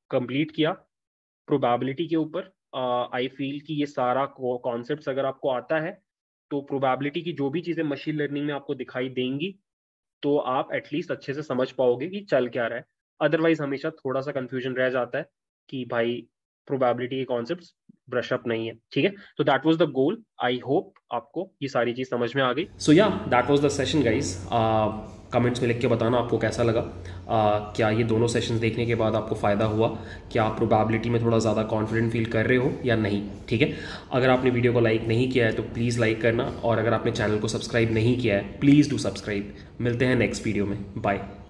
A: कंप्लीट किया प्रोबेबिलिटी के ऊपर। आई फील कि ये सारा कॉन्सेप्ट्स अगर आपको आता है तो प्रोबेबिलिटी की जो भी चीज़ें मशीन लर्निंग में आपको दिखाई देंगी तो आप एटलीस्ट अच्छे से समझ पाओगे कि चल क्या रहा है। अदरवाइज हमेशा थोड़ा सा कंफ्यूजन रह जाता है कि भाई प्रोबेबिलिटी के कॉन्सेप्ट्स ब्रश अप नहीं है। ठीक है, तो that was the goal. I hope आपको ये सारी चीज़ समझ में आ गई। सो या that was the session guys. Comments में लिख के बताना आपको कैसा लगा। क्या ये दोनों सेशंस देखने के बाद आपको फ़ायदा हुआ? क्या आप प्रोबेबिलिटी में थोड़ा ज़्यादा कॉन्फिडेंट फील कर रहे हो या नहीं? ठीक है, अगर आपने वीडियो को लाइक नहीं किया है तो प्लीज़ लाइक करना, और अगर आपने चैनल को सब्सक्राइब नहीं किया है प्लीज़ डू सब्सक्राइब। मिलते हैं नेक्स्ट वीडियो में, बाय।